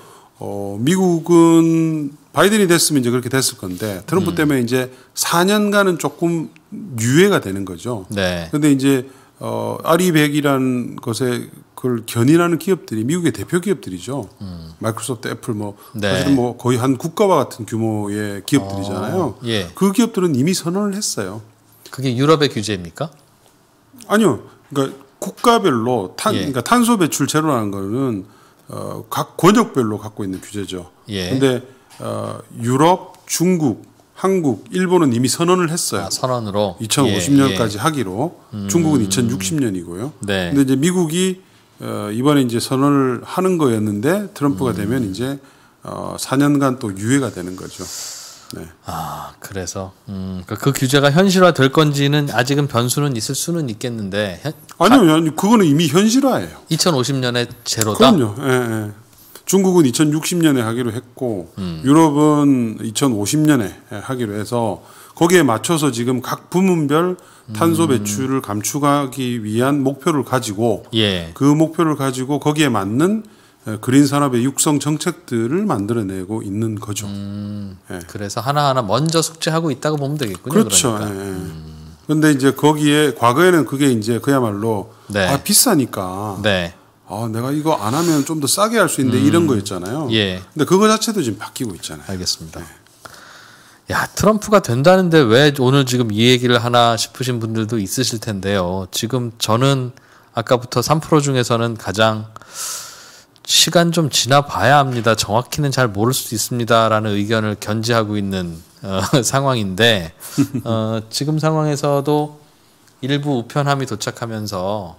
[SPEAKER 2] 미국은 바이든이 됐으면 이제 그렇게 됐을 건데 트럼프 때문에 이제 4년간은 조금 유예가 되는 거죠.
[SPEAKER 1] 네.
[SPEAKER 2] 그런데 이제 RE100이라는 것에 그걸 견인하는 기업들이 미국의 대표 기업들이죠. 마이크로소프트, 애플
[SPEAKER 1] 네.
[SPEAKER 2] 사실은 뭐 거의 한 국가와 같은 규모의 기업들이잖아요.
[SPEAKER 1] 예.
[SPEAKER 2] 그 기업들은 이미 선언을 했어요.
[SPEAKER 1] 그게 유럽의 규제입니까?
[SPEAKER 2] 아니요. 그러니까 국가별로
[SPEAKER 1] 예.
[SPEAKER 2] 그러니까 탄소 배출 제로라는 거는 각 권역별로 갖고 있는 규제죠. 그런데 유럽, 중국, 한국, 일본은 이미 선언을 했어요.
[SPEAKER 1] 선언으로
[SPEAKER 2] 2050년까지 하기로. 중국은 2060년이고요.
[SPEAKER 1] 네.
[SPEAKER 2] 근데 이제 미국이 이번에 이제 선언을 하는 거였는데 트럼프가 되면 이제 4년간 또 유예가 되는 거죠. 네.
[SPEAKER 1] 그래서 그 규제가 현실화 될 건지는 아직은 변수는 있을 수는 있겠는데
[SPEAKER 2] 아니요, 그거는 이미 현실화예요.
[SPEAKER 1] 2050년에 제로다.
[SPEAKER 2] 그럼요. 예. 중국은 2060년에 하기로 했고 유럽은 2050년에 하기로 해서 거기에 맞춰서 지금 각 부문별 탄소 배출을 감축하기 위한 목표를 가지고 그 목표를 가지고 거기에 맞는 그린 산업의 육성 정책들을 만들어내고 있는 거죠.
[SPEAKER 1] 그래서 하나하나 먼저 숙제하고 있다고 보면 되겠군요.
[SPEAKER 2] 그렇죠. 그런데 이제 거기에 과거에는 그게 이제 그야말로 비싸니까 내가 이거 안 하면 좀 더 싸게 할 수 있는데 이런 거였잖아요. 근데 그거 자체도 지금 바뀌고 있잖아요.
[SPEAKER 1] 알겠습니다. 야, 트럼프가 된다는데 왜 오늘 지금 이 얘기를 하나 싶으신 분들도 있으실 텐데요. 지금 저는 아까부터 3% 중에서는 가장 시간 좀 지나봐야 합니다. 정확히는 잘 모를 수도 있습니다라는 의견을 견지하고 있는 상황인데 지금 상황에서도 일부 우편함이 도착하면서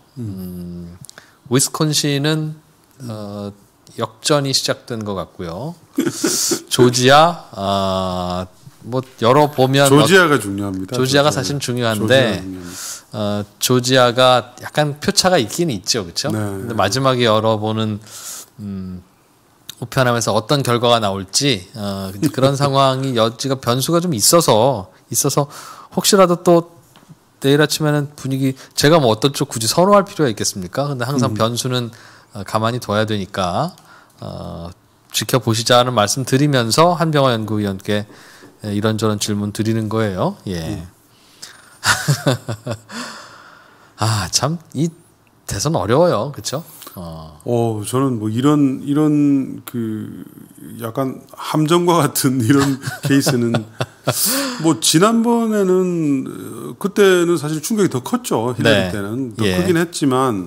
[SPEAKER 1] 위스콘신은 역전이 시작된 것 같고요. 조지아 뭐 열어보면
[SPEAKER 2] 조지아가 중요합니다.
[SPEAKER 1] 조지아가 사실 중요한데 조지아가 약간 표차가 있긴 있죠, 그렇죠? 근데 마지막에 열어보는 우편함에서 어떤 결과가 나올지 그런 상황이 여지가 변수가 좀 있어서 혹시라도 또 내일 아침에는 분위기 제가 뭐 어떤 쪽 굳이 선호할 필요가 있겠습니까? 근데 항상 변수는 가만히 둬야 되니까 지켜보시자는 말씀 드리면서 한병화 연구위원께 이런저런 질문 드리는 거예요. 예. 참 이 대선 어려워요, 그렇죠?
[SPEAKER 2] 저는 뭐 이런 그 약간 함정과 같은 이런 케이스는 뭐 지난번에는 그때는 사실 충격이 더 컸죠. 힐러리 때는 더 크긴 했지만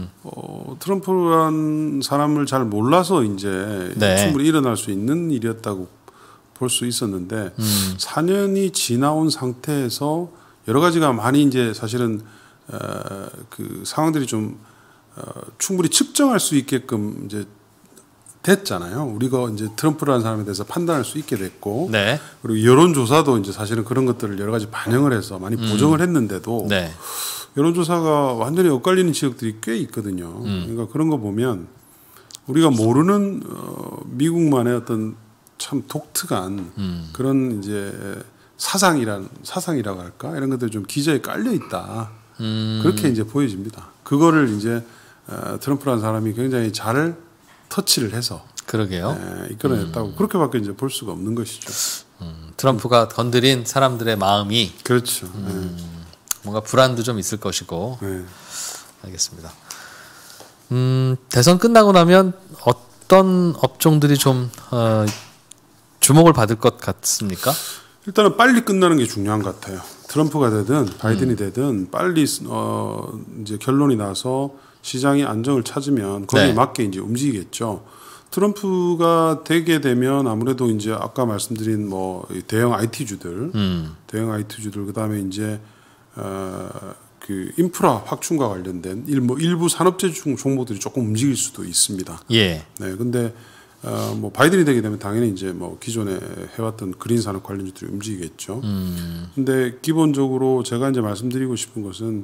[SPEAKER 2] 트럼프라는 사람을 잘 몰라서 이제 충분히 일어날 수 있는 일이었다고 볼 수 있었는데 4년이 지나온 상태에서 여러 가지가 많이 이제 사실은 그 상황들이 좀 충분히 측정할 수 있게끔 이제 됐잖아요. 우리가 이제 트럼프라는 사람에 대해서 판단할 수 있게 됐고, 그리고 여론조사도 이제 사실은 그런 것들을 여러 가지 반영을 해서 많이 보정을 했는데도 여론조사가 완전히 엇갈리는 지역들이 꽤 있거든요. 그러니까 그런 거 보면 우리가 모르는 미국만의 어떤 참 독특한 그런 이제 사상이라고 할까 이런 것들이 좀 기저에 깔려 있다. 그렇게 이제 보여집니다. 그거를 이제 트럼프라는 사람이 굉장히 잘 터치를 해서 이끌어냈다고 그렇게밖에 이제 볼 수가 없는 것이죠.
[SPEAKER 1] 트럼프가 건드린 사람들의 마음이
[SPEAKER 2] 그렇죠.
[SPEAKER 1] 뭔가 불안도 좀 있을 것이고. 알겠습니다. 대선 끝나고 나면 어떤 업종들이 좀 주목을 받을 것 같습니까?
[SPEAKER 2] 일단은 빨리 끝나는 게 중요한 것 같아요. 트럼프가 되든 바이든이 되든 빨리 이제 결론이 나서 시장이 안정을 찾으면 거기에
[SPEAKER 1] 네.
[SPEAKER 2] 맞게 이제 움직이겠죠. 트럼프가 되게 되면 아무래도 이제 아까 말씀드린 뭐 대형 IT주들, 대형 IT주들 그다음에 이제 그 인프라 확충과 관련된 일부 산업재 종목들이 조금 움직일 수도 있습니다.
[SPEAKER 1] 예.
[SPEAKER 2] 네, 근데 뭐 바이든이 되게 되면 당연히 이제 뭐 기존에 해왔던 그린 산업 관련주들이 움직이겠죠. 근데 기본적으로 제가 이제 말씀드리고 싶은 것은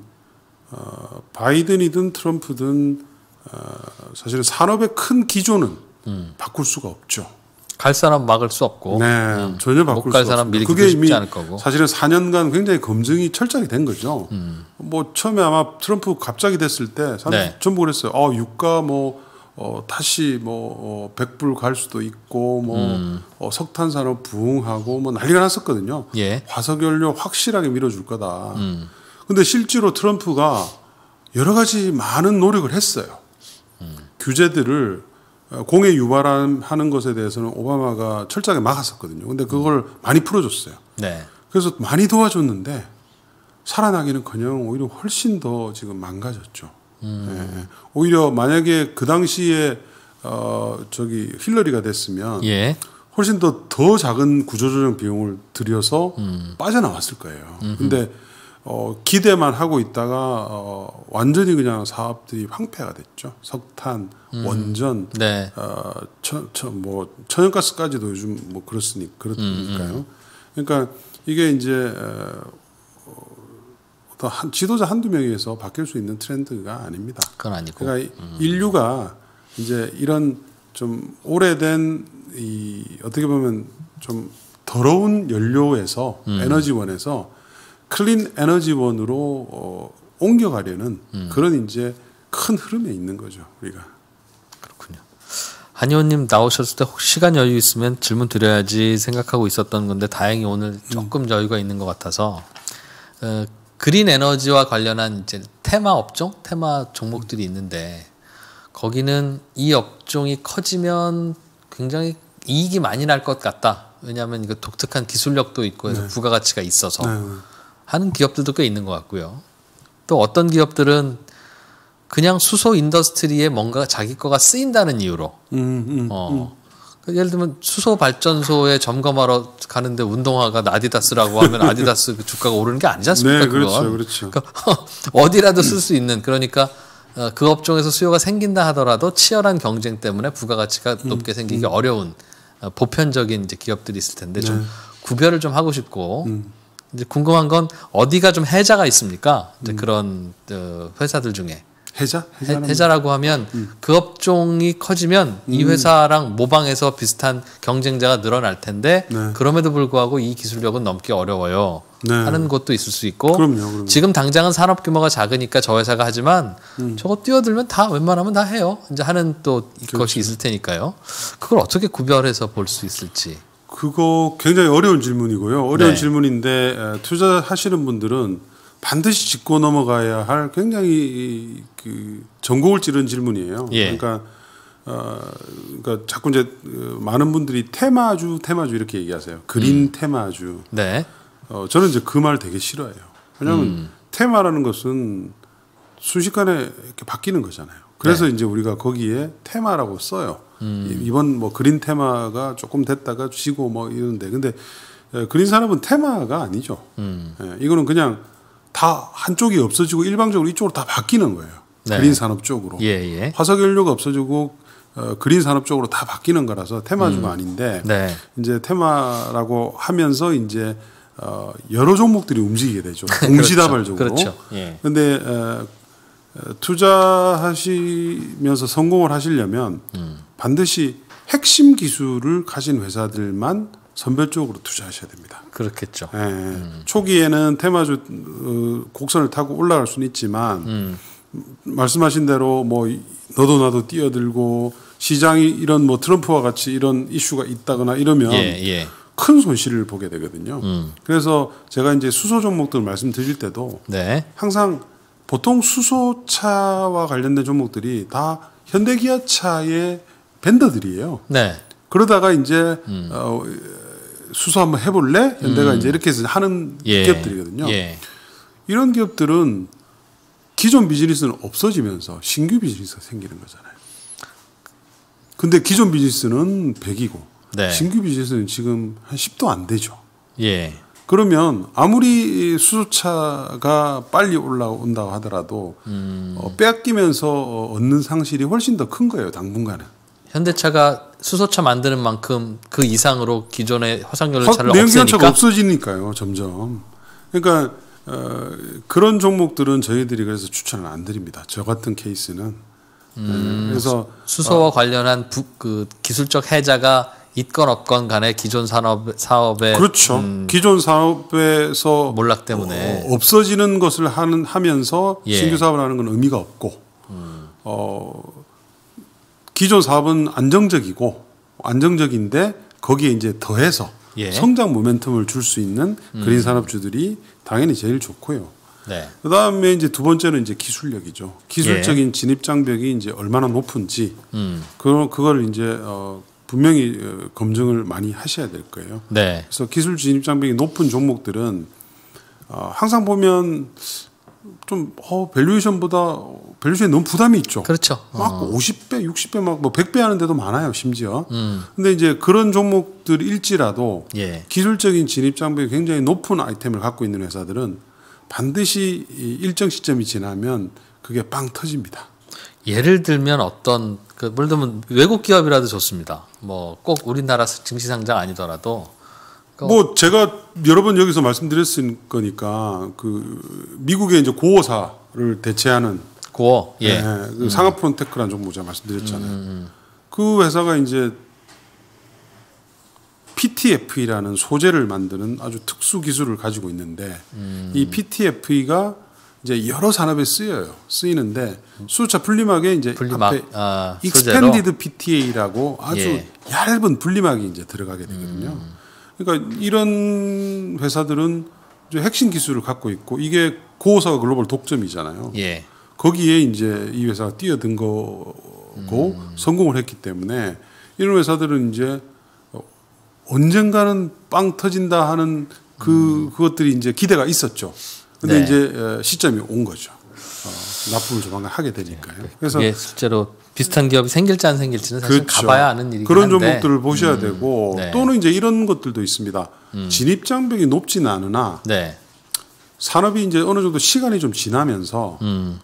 [SPEAKER 2] 바이든이든 트럼프든 사실은 산업의 큰 기조는 바꿀 수가 없죠.
[SPEAKER 1] 갈 사람 막을 수 없고,
[SPEAKER 2] 네, 전혀 바꿀
[SPEAKER 1] 못 갈
[SPEAKER 2] 수가
[SPEAKER 1] 사람
[SPEAKER 2] 없습니다.
[SPEAKER 1] 미리
[SPEAKER 2] 그게
[SPEAKER 1] 쉽지
[SPEAKER 2] 이미
[SPEAKER 1] 않을 거고.
[SPEAKER 2] 사실은 4년간 굉장히 검증이 철저하게 된 거죠. 뭐 처음에 아마 트럼프 갑자기 됐을 때 사람들이
[SPEAKER 1] 네.
[SPEAKER 2] 전부 그랬어요. 유가 뭐 다시 뭐 100불 갈 수도 있고 뭐 석탄 산업 부흥하고 뭐 난리가 났었거든요.
[SPEAKER 1] 예.
[SPEAKER 2] 화석연료 확실하게 밀어줄 거다. 근데 실제로 트럼프가 여러 가지 많은 노력을 했어요. 규제들을 공해 유발하는 것에 대해서는 오바마가 철저하게 막았었거든요. 근데 그걸 많이 풀어줬어요.
[SPEAKER 1] 네.
[SPEAKER 2] 그래서 많이 도와줬는데 살아나기는커녕 오히려 훨씬 더 지금 망가졌죠. 예. 오히려 만약에 그 당시에 저기 힐러리가 됐으면
[SPEAKER 1] 예.
[SPEAKER 2] 훨씬 더 작은 구조조정 비용을 들여서 빠져나왔을 거예요. 근데 기대만 하고 있다가 완전히 그냥 사업들이 황폐가 됐죠. 석탄, 원전,
[SPEAKER 1] 네.
[SPEAKER 2] 뭐 천연가스까지도 요즘 뭐 그렇으니까요. 그러니까 이게 이제 어떤 지도자 한두 명에서 바뀔 수 있는 트렌드가 아닙니다.
[SPEAKER 1] 그건 아니고.
[SPEAKER 2] 그러니까 인류가 이제 이런 좀 오래된 이 어떻게 보면 좀 더러운 연료에서 에너지원에서 클린 에너지원으로 옮겨가려는 그런 이제 큰 흐름에 있는 거죠, 우리가.
[SPEAKER 1] 그렇군요. 한의원님 나오셨을 때 혹시 시간 여유 있으면 질문 드려야지 생각하고 있었던 건데 다행히 오늘 조금 여유가 있는 것 같아서 그린 에너지와 관련한 이제 테마 업종, 테마 종목들이 있는데 거기는 이 업종이 커지면 굉장히 이익이 많이 날 것 같다. 왜냐하면 이거 독특한 기술력도 있고 해서 부가가치가 있어서 하는 기업들도 꽤 있는 것 같고요. 또 어떤 기업들은 그냥 수소 인더스트리에 뭔가 자기 거가 쓰인다는 이유로 예를 들면 수소 발전소에 점검하러 가는데 운동화가 아디다스라고 하면 아디다스 주가가 오르는 게 아니지 않습니까?
[SPEAKER 2] 네,
[SPEAKER 1] 그건?
[SPEAKER 2] 그렇죠.
[SPEAKER 1] 그러니까 어디라도 쓸 수 있는 그러니까 그 업종에서 수요가 생긴다 하더라도 치열한 경쟁 때문에 부가가치가 높게 생기기 어려운 보편적인 이제 기업들이 있을 텐데 좀 구별을 좀 하고 싶고 이제 궁금한 건 어디가 좀 해자가 있습니까? 이제 그런 회사들 중에 해자라고 하면 그 업종이 커지면 이 회사랑 모방해서 비슷한 경쟁자가 늘어날 텐데 그럼에도 불구하고 이 기술력은 넘기 어려워요. 하는 것도 있을 수 있고
[SPEAKER 2] 그럼요.
[SPEAKER 1] 지금 당장은 산업 규모가 작으니까 저 회사가 하지만 저거 뛰어들면 다 웬만하면 다 해요. 이제 하는 또 것이 있을 테니까요. 그걸 어떻게 구별해서 볼 수 있을지.
[SPEAKER 2] 그거 굉장히 어려운 질문이고요. 어려운 질문인데 투자하시는 분들은 반드시 짚고 넘어가야 할 굉장히 그 전곡을 찌른 질문이에요. 그러니까 자꾸 이제 많은 분들이 테마주 이렇게 얘기하세요. 그린 테마주.
[SPEAKER 1] 네.
[SPEAKER 2] 저는 이제 그 말 되게 싫어해요. 왜냐하면 테마라는 것은 순식간에 이렇게 바뀌는 거잖아요. 그래서 이제 우리가 거기에 테마라고 써요. 이번 뭐 그린 테마가 조금 됐다가 쉬고 뭐 이런데 근데 그린 산업은 테마가 아니죠. 이거는 그냥 다 한쪽이 없어지고 일방적으로 이쪽으로 다 바뀌는 거예요. 그린 산업 쪽으로. 화석연료가 없어지고 그린 산업 쪽으로 다 바뀌는 거라서 테마주가 아닌데 이제 테마라고 하면서 이제 여러 종목들이 움직이게 되죠. 동시다발적으로.
[SPEAKER 1] 그렇죠.
[SPEAKER 2] 그런데 투자하시면서 성공을 하시려면 반드시 핵심 기술을 가진 회사들만 선별적으로 투자하셔야 됩니다.
[SPEAKER 1] 그렇겠죠.
[SPEAKER 2] 초기에는 테마주 곡선을 타고 올라갈 수는 있지만 말씀하신 대로 뭐 너도 나도 뛰어들고 시장이 이런 뭐 트럼프와 같이 이런 이슈가 있다거나 이러면 큰 손실을 보게 되거든요. 그래서 제가 이제 수소 종목들 말씀드릴 때도 항상 보통 수소차와 관련된 종목들이 다 현대기아차의 벤더들이에요. 그러다가 이제 수소 한번 해볼래? 현대가 이제 이렇게 해서 하는 기업들이거든요. 이런 기업들은 기존 비즈니스는 없어지면서 신규 비즈니스가 생기는 거잖아요. 근데 기존 비즈니스는 100이고 신규 비즈니스는 지금 한 10도 안 되죠. 그러면 아무리 수소차가 빨리 올라온다고 하더라도 빼앗기면서 얻는 상실이 훨씬 더 큰 거예요. 당분간은.
[SPEAKER 1] 현대차가 수소차 만드는 만큼 그 이상으로 기존의 화석연료차를
[SPEAKER 2] 내연기관차가 없어지니까요. 점점. 그러니까 그런 종목들은 저희들이 그래서 추천을 안 드립니다. 저 같은 케이스는. 그래서
[SPEAKER 1] 수소와 관련한 그 기술적 해자가 있건 없건 간에 기존 사업에
[SPEAKER 2] 그렇죠. 기존 사업에서
[SPEAKER 1] 몰락 때문에
[SPEAKER 2] 없어지는 것을 하면서 신규 사업을 하는 건 의미가 없고 기존 사업은 안정적인데 거기에 이제 더해서 성장 모멘텀을 줄 수 있는 그린 산업주들이 당연히 제일 좋고요. 그다음에 이제 두 번째는 이제 기술력이죠. 기술적인 진입 장벽이 이제 얼마나 높은지 그걸 이제 분명히 검증을 많이 하셔야 될 거예요. 그래서 기술 진입 장벽이 높은 종목들은 항상 보면 좀 밸류에이션보다 밸류에이션이 너무 부담이 있죠.
[SPEAKER 1] 그렇죠.
[SPEAKER 2] 막 50배, 60배 막 뭐 100배 하는 데도 많아요, 심지어. 근데 이제 그런 종목들일지라도 기술적인 진입 장벽이 굉장히 높은 아이템을 갖고 있는 회사들은 반드시 일정 시점이 지나면 그게 빵 터집니다.
[SPEAKER 1] 예를 들면 어떤 예를 들면 외국 기업이라도 좋습니다. 뭐 꼭 우리나라 증시 상장 아니더라도
[SPEAKER 2] 뭐 제가 여러 번 여기서 말씀드렸을 거니까 그 미국의 이제 고어사를 대체하는
[SPEAKER 1] 고어
[SPEAKER 2] 그 상하프론테크라는 종목 제가 말씀드렸잖아요. 그 회사가 이제 PTFE라는 소재를 만드는 아주 특수 기술을 가지고 있는데 이 PTFE가 이제 여러 산업에 쓰이는데 수소차 분리막에 이제 앞에 익스펜디드 PTA라고 아주 얇은 분리막이 이제 들어가게 되거든요. 그러니까 이런 회사들은 이제 핵심 기술을 갖고 있고 이게 고호사가 글로벌 독점이잖아요. 거기에 이제 이 회사가 뛰어든 거고 성공을 했기 때문에 이런 회사들은 이제 언젠가는 빵 터진다 하는 그것들이 이제 기대가 있었죠. 근데 이제 시점이 온 거죠. 납품을 조만간 하게 되니까요. 그래서
[SPEAKER 1] 그게 실제로 비슷한 기업이 생길지 안 생길지는 사실 가봐야 아는 일이긴
[SPEAKER 2] 그런
[SPEAKER 1] 한데
[SPEAKER 2] 종목들을 보셔야 되고 또는 이제 이런 것들도 있습니다. 진입 장벽이 높지는 않으나 산업이 이제 어느 정도 시간이 좀 지나면서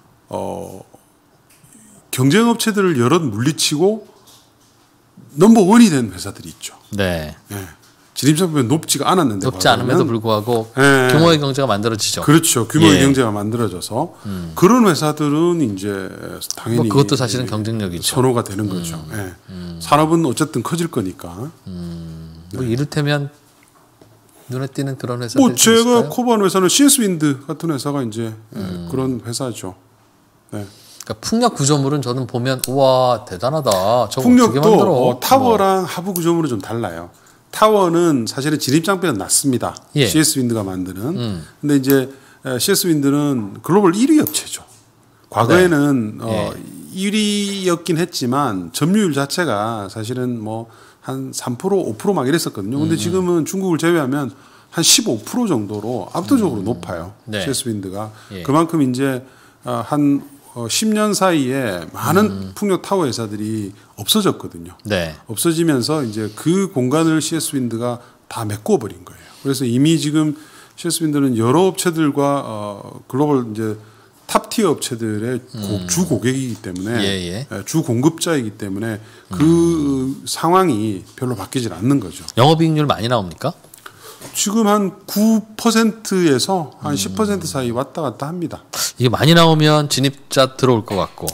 [SPEAKER 2] 경쟁 업체들을 여럿 물리치고 넘버원이 된 회사들이 있죠. 진입 장벽이 높지가 않았는데
[SPEAKER 1] 높지 않음에도 불구하고 규모의 경제가 만들어지죠.
[SPEAKER 2] 그렇죠. 규모의 경제가 만들어져서 그런 회사들은 이제 당연히
[SPEAKER 1] 그것도 사실은 경쟁력이죠.
[SPEAKER 2] 선호가 되는 거죠. 산업은 어쨌든 커질 거니까.
[SPEAKER 1] 뭐 이를테면 눈에 띄는 그런 회사들
[SPEAKER 2] 뭐 제가 커버하는 회사는 CS 윈드 같은 회사가 이제 그런 회사죠.
[SPEAKER 1] 그러니까 풍력 구조물은 저는 보면 우와 대단하다. 저거
[SPEAKER 2] 풍력도 타워랑 하부 구조물은 좀 달라요. 타워는 사실은 진입 장벽은 낮습니다. CS 윈드가 만드는. 근데 이제 CS 윈드는 글로벌 1위 업체죠. 과거에는 1위였긴 했지만 점유율 자체가 사실은 뭐 한 3% 5% 막 이랬었거든요. 근데 지금은 중국을 제외하면 한 15% 정도로 압도적으로 높아요. CS 윈드가. 그만큼 이제 한 10년 사이에 많은 풍력 타워 회사들이 없어졌거든요. 없어지면서 이제 그 공간을 CS 윈드가 다 메꿔 버린 거예요. 그래서 이미 지금 CS 윈드는 여러 업체들과 글로벌 이제 탑티어 업체들의 주 고객이기 때문에 주 공급자이기 때문에 그 상황이 별로 바뀌질 않는 거죠.
[SPEAKER 1] 영업이익률 많이 나옵니까?
[SPEAKER 2] 지금 한 9%에서 한 10% 사이 왔다 갔다 합니다.
[SPEAKER 1] 이게 많이 나오면 진입자 들어올 것 같고.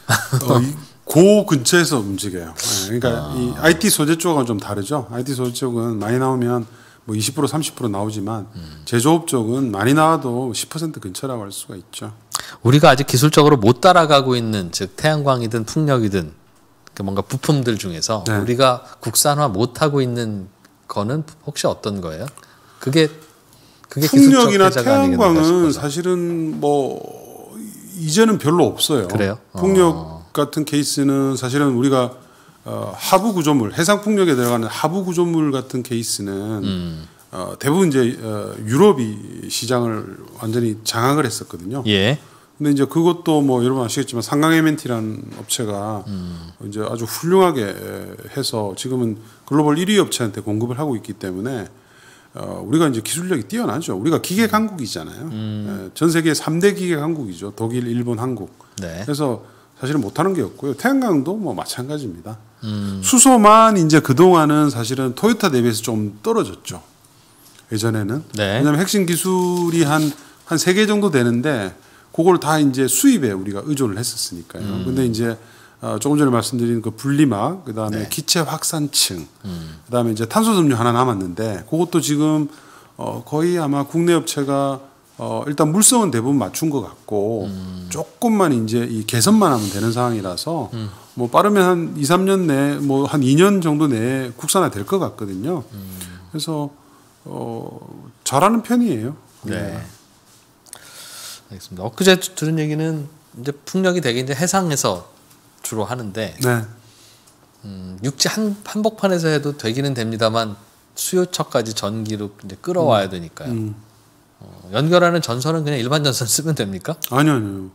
[SPEAKER 2] 그 근처에서 움직여요. 그러니까 이 IT 소재 쪽은 좀 다르죠. IT 소재 쪽은 많이 나오면 뭐 20% 30% 나오지만 제조업 쪽은 많이 나와도 10% 근처라고 할 수가 있죠.
[SPEAKER 1] 우리가 아직 기술적으로 못 따라가고 있는 즉 태양광이든 풍력이든 뭔가 부품들 중에서 우리가 국산화 못 하고 있는 거는 혹시 어떤 거예요? 그게
[SPEAKER 2] 풍력이나 태양광은 사실은 뭐 이제는 별로 없어요.
[SPEAKER 1] 그래요?
[SPEAKER 2] 풍력 같은 케이스는 사실은 우리가 하부 구조물, 해상 풍력에 들어가는 하부 구조물 같은 케이스는 대부분 이제 유럽이 시장을 완전히 장악을 했었거든요.
[SPEAKER 1] 예.
[SPEAKER 2] 근데 이제 그것도 뭐 여러분 아시겠지만 상강 M&T라는 업체가 이제 아주 훌륭하게 해서 지금은 글로벌 1위 업체한테 공급을 하고 있기 때문에 우리가 이제 기술력이 뛰어나죠. 우리가 기계 강국이잖아요. 전 세계 3대 기계 강국이죠. 독일, 일본, 한국.
[SPEAKER 1] 네.
[SPEAKER 2] 그래서 사실은 못하는 게 없고요. 태양광도 뭐 마찬가지입니다. 수소만 이제 그동안은 사실은 토요타 대비해서 좀 떨어졌죠. 예전에는.
[SPEAKER 1] 네.
[SPEAKER 2] 왜냐하면 핵심 기술이 한 3개 정도 되는데 그걸 다 이제 수입에 우리가 의존을 했었으니까요. 근데 이제 조금 전에 말씀드린 그 분리막, 그다음에
[SPEAKER 1] 네.
[SPEAKER 2] 기체 확산층, 그다음에 이제 탄소섬유 하나 남았는데 그것도 지금 거의 아마 국내 업체가 일단 물성은 대부분 맞춘 것 같고 조금만 이제 이 개선만 하면 되는 상황이라서 뭐 빠르면 한 2, 3년 내에 뭐 한 2년 정도 내에 국산화 될 것 같거든요. 그래서 잘하는 편이에요.
[SPEAKER 1] 네. 알겠습니다. 엊그제 들은 얘기는 이제 풍력이 되게 이제 해상에서 주로 하는데
[SPEAKER 2] 네.
[SPEAKER 1] 육지 한복판에서 해도 되기는 됩니다만 수요처까지 전기로 이제 끌어와야 되니까요. 연결하는 전선은 그냥 일반 전선 쓰면 됩니까?
[SPEAKER 2] 아니요.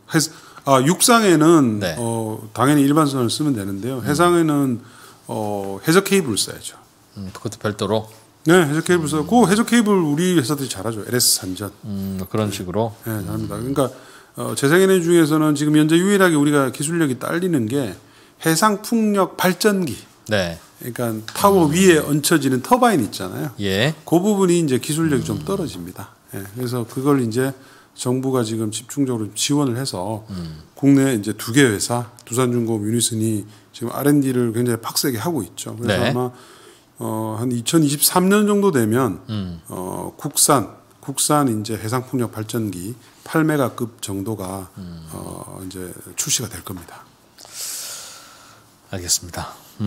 [SPEAKER 2] 육상에는
[SPEAKER 1] 네.
[SPEAKER 2] 당연히 일반선을 쓰면 되는데요. 해상에는 해저 케이블을 써야죠.
[SPEAKER 1] 그것도 별도로.
[SPEAKER 2] 네, 해저 케이블 써요. 그 해저 케이블 우리 회사들이 잘하죠. LS 산전.
[SPEAKER 1] 그런 식으로.
[SPEAKER 2] 네, 잘합니다. 그러니까 재생에너지 중에서는 지금 현재 유일하게 우리가 기술력이 딸리는 게 해상 풍력 발전기.
[SPEAKER 1] 네.
[SPEAKER 2] 그러니까 타워 위에 얹혀지는 터바인 있잖아요.
[SPEAKER 1] 예.
[SPEAKER 2] 그 부분이 이제 기술력이 좀 떨어집니다. 예, 그래서 그걸 이제 정부가 지금 집중적으로 지원을 해서 국내 이제 2개 회사, 두산중공업, 유니슨이 지금 R&D를 굉장히 빡세게 하고 있죠. 그래서
[SPEAKER 1] 네.
[SPEAKER 2] 아마 한 2023년 정도 되면 국산 이제 해상풍력 발전기 8메가급 정도가 이제 출시가 될 겁니다.
[SPEAKER 1] 알겠습니다.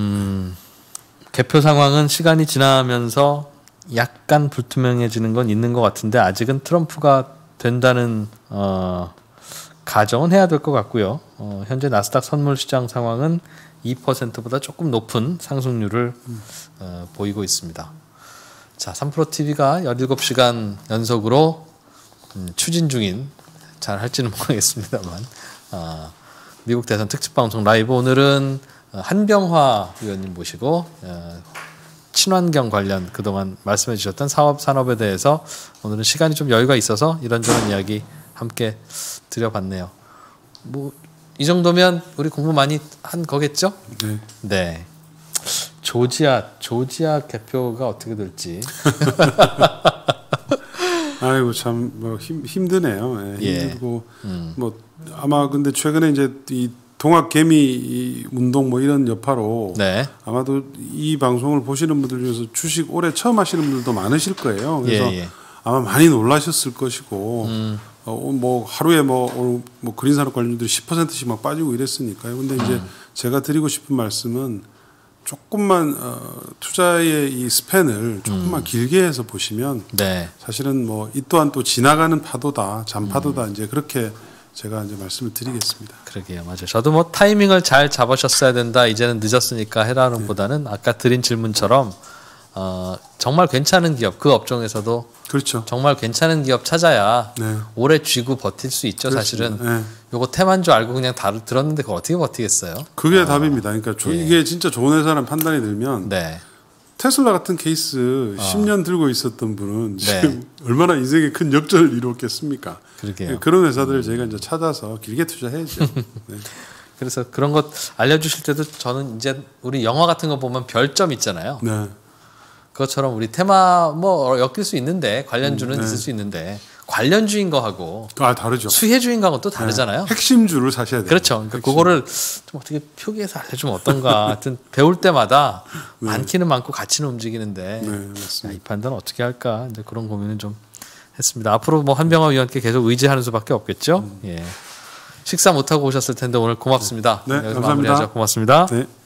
[SPEAKER 1] 개표 상황은 시간이 지나면서 약간 불투명해지는 건 있는 것 같은데 아직은 트럼프가 된다는 가정은 해야 될 것 같고요. 현재 나스닥 선물 시장 상황은 2%보다 조금 높은 상승률을 보이고 있습니다. 자, 3프로TV가 17시간 연속으로 추진 중인, 잘 할지는 모르겠습니다만 미국 대선 특집 방송 라이브, 오늘은 한병화 의원님 모시고 친환경 관련 그동안 말씀해 주셨던 사업 산업에 대해서 오늘은 시간이 좀 여유가 있어서 이런저런 이야기 함께 드려봤네요. 뭐 이 정도면 우리 공부 많이 한 거겠죠?
[SPEAKER 2] 네.
[SPEAKER 1] 네. 조지아 개표가 어떻게 될지.
[SPEAKER 2] 아이고 참 뭐 힘드네요. 예,
[SPEAKER 1] 예.
[SPEAKER 2] 힘들고 뭐 아마 근데 최근에 이제 이 동학 개미 운동 뭐 이런 여파로
[SPEAKER 1] 네.
[SPEAKER 2] 아마도 이 방송을 보시는 분들 중에서 주식 올해 처음 하시는 분들도 많으실 거예요. 그래서
[SPEAKER 1] 예.
[SPEAKER 2] 아마 많이 놀라셨을 것이고 뭐 하루에 뭐 그린산업 관련주들이 10%씩 막 빠지고 이랬으니까요. 근데 이제 제가 드리고 싶은 말씀은 조금만 투자의 이 스팬을 조금만 길게 해서 보시면
[SPEAKER 1] 네.
[SPEAKER 2] 사실은 뭐 이 또한 또 지나가는 파도다, 잔파도다 이제 그렇게 제가 이제 말씀을 드리겠습니다.
[SPEAKER 1] 그러게요, 맞아요. 저도 뭐 타이밍을 잘 잡으셨어야 된다, 이제는 늦었으니까 해라는 보다는 아까 드린 질문처럼 정말 괜찮은 기업, 그 업종에서도
[SPEAKER 2] 그렇죠.
[SPEAKER 1] 정말 괜찮은 기업 찾아야
[SPEAKER 2] 네.
[SPEAKER 1] 오래 쥐고 버틸 수 있죠.
[SPEAKER 2] 그렇습니다.
[SPEAKER 1] 사실은
[SPEAKER 2] 네.
[SPEAKER 1] 요거 테마인 줄 알고 그냥 들었는데 그걸 어떻게 버티겠어요?
[SPEAKER 2] 그게 답입니다. 그러니까 이게 진짜 좋은 회사라는 판단이 들면
[SPEAKER 1] 네.
[SPEAKER 2] 테슬라 같은 케이스 10년 들고 있었던 분은 지금 얼마나 인생에 큰 역전을 이루었겠습니까?
[SPEAKER 1] 그러게요.
[SPEAKER 2] 그런 회사들을 저희가 이제 찾아서 길게 투자해야죠. 네.
[SPEAKER 1] 그래서 그런 것 알려주실 때도 저는 이제 우리 영화 같은 거 보면 별점 있잖아요.
[SPEAKER 2] 네.
[SPEAKER 1] 그것처럼 우리 테마 뭐 엮일 수 있는데 관련주는
[SPEAKER 2] 네.
[SPEAKER 1] 있을 수 있는데 관련주인 거하고
[SPEAKER 2] 다르죠.
[SPEAKER 1] 수혜주인 거하고 또 다르잖아요.
[SPEAKER 2] 네. 핵심주를 사셔야 돼요.
[SPEAKER 1] 그렇죠. 그러니까 그거를 좀 어떻게 표기해서 알려주면 어떤가. 하여튼 배울 때마다 많기는 많고 가치는 움직이는데
[SPEAKER 2] 네, 맞습니다.
[SPEAKER 1] 이 판단 어떻게 할까. 이제 그런 고민은 좀 했습니다. 앞으로 뭐 한병화 위원께 계속 의지하는 수밖에 없겠죠. 예. 식사 못 하고 오셨을 텐데 오늘 고맙습니다.
[SPEAKER 2] 네,
[SPEAKER 1] 여기서
[SPEAKER 2] 감사합니다.
[SPEAKER 1] 마무리하죠. 고맙습니다.
[SPEAKER 2] 네.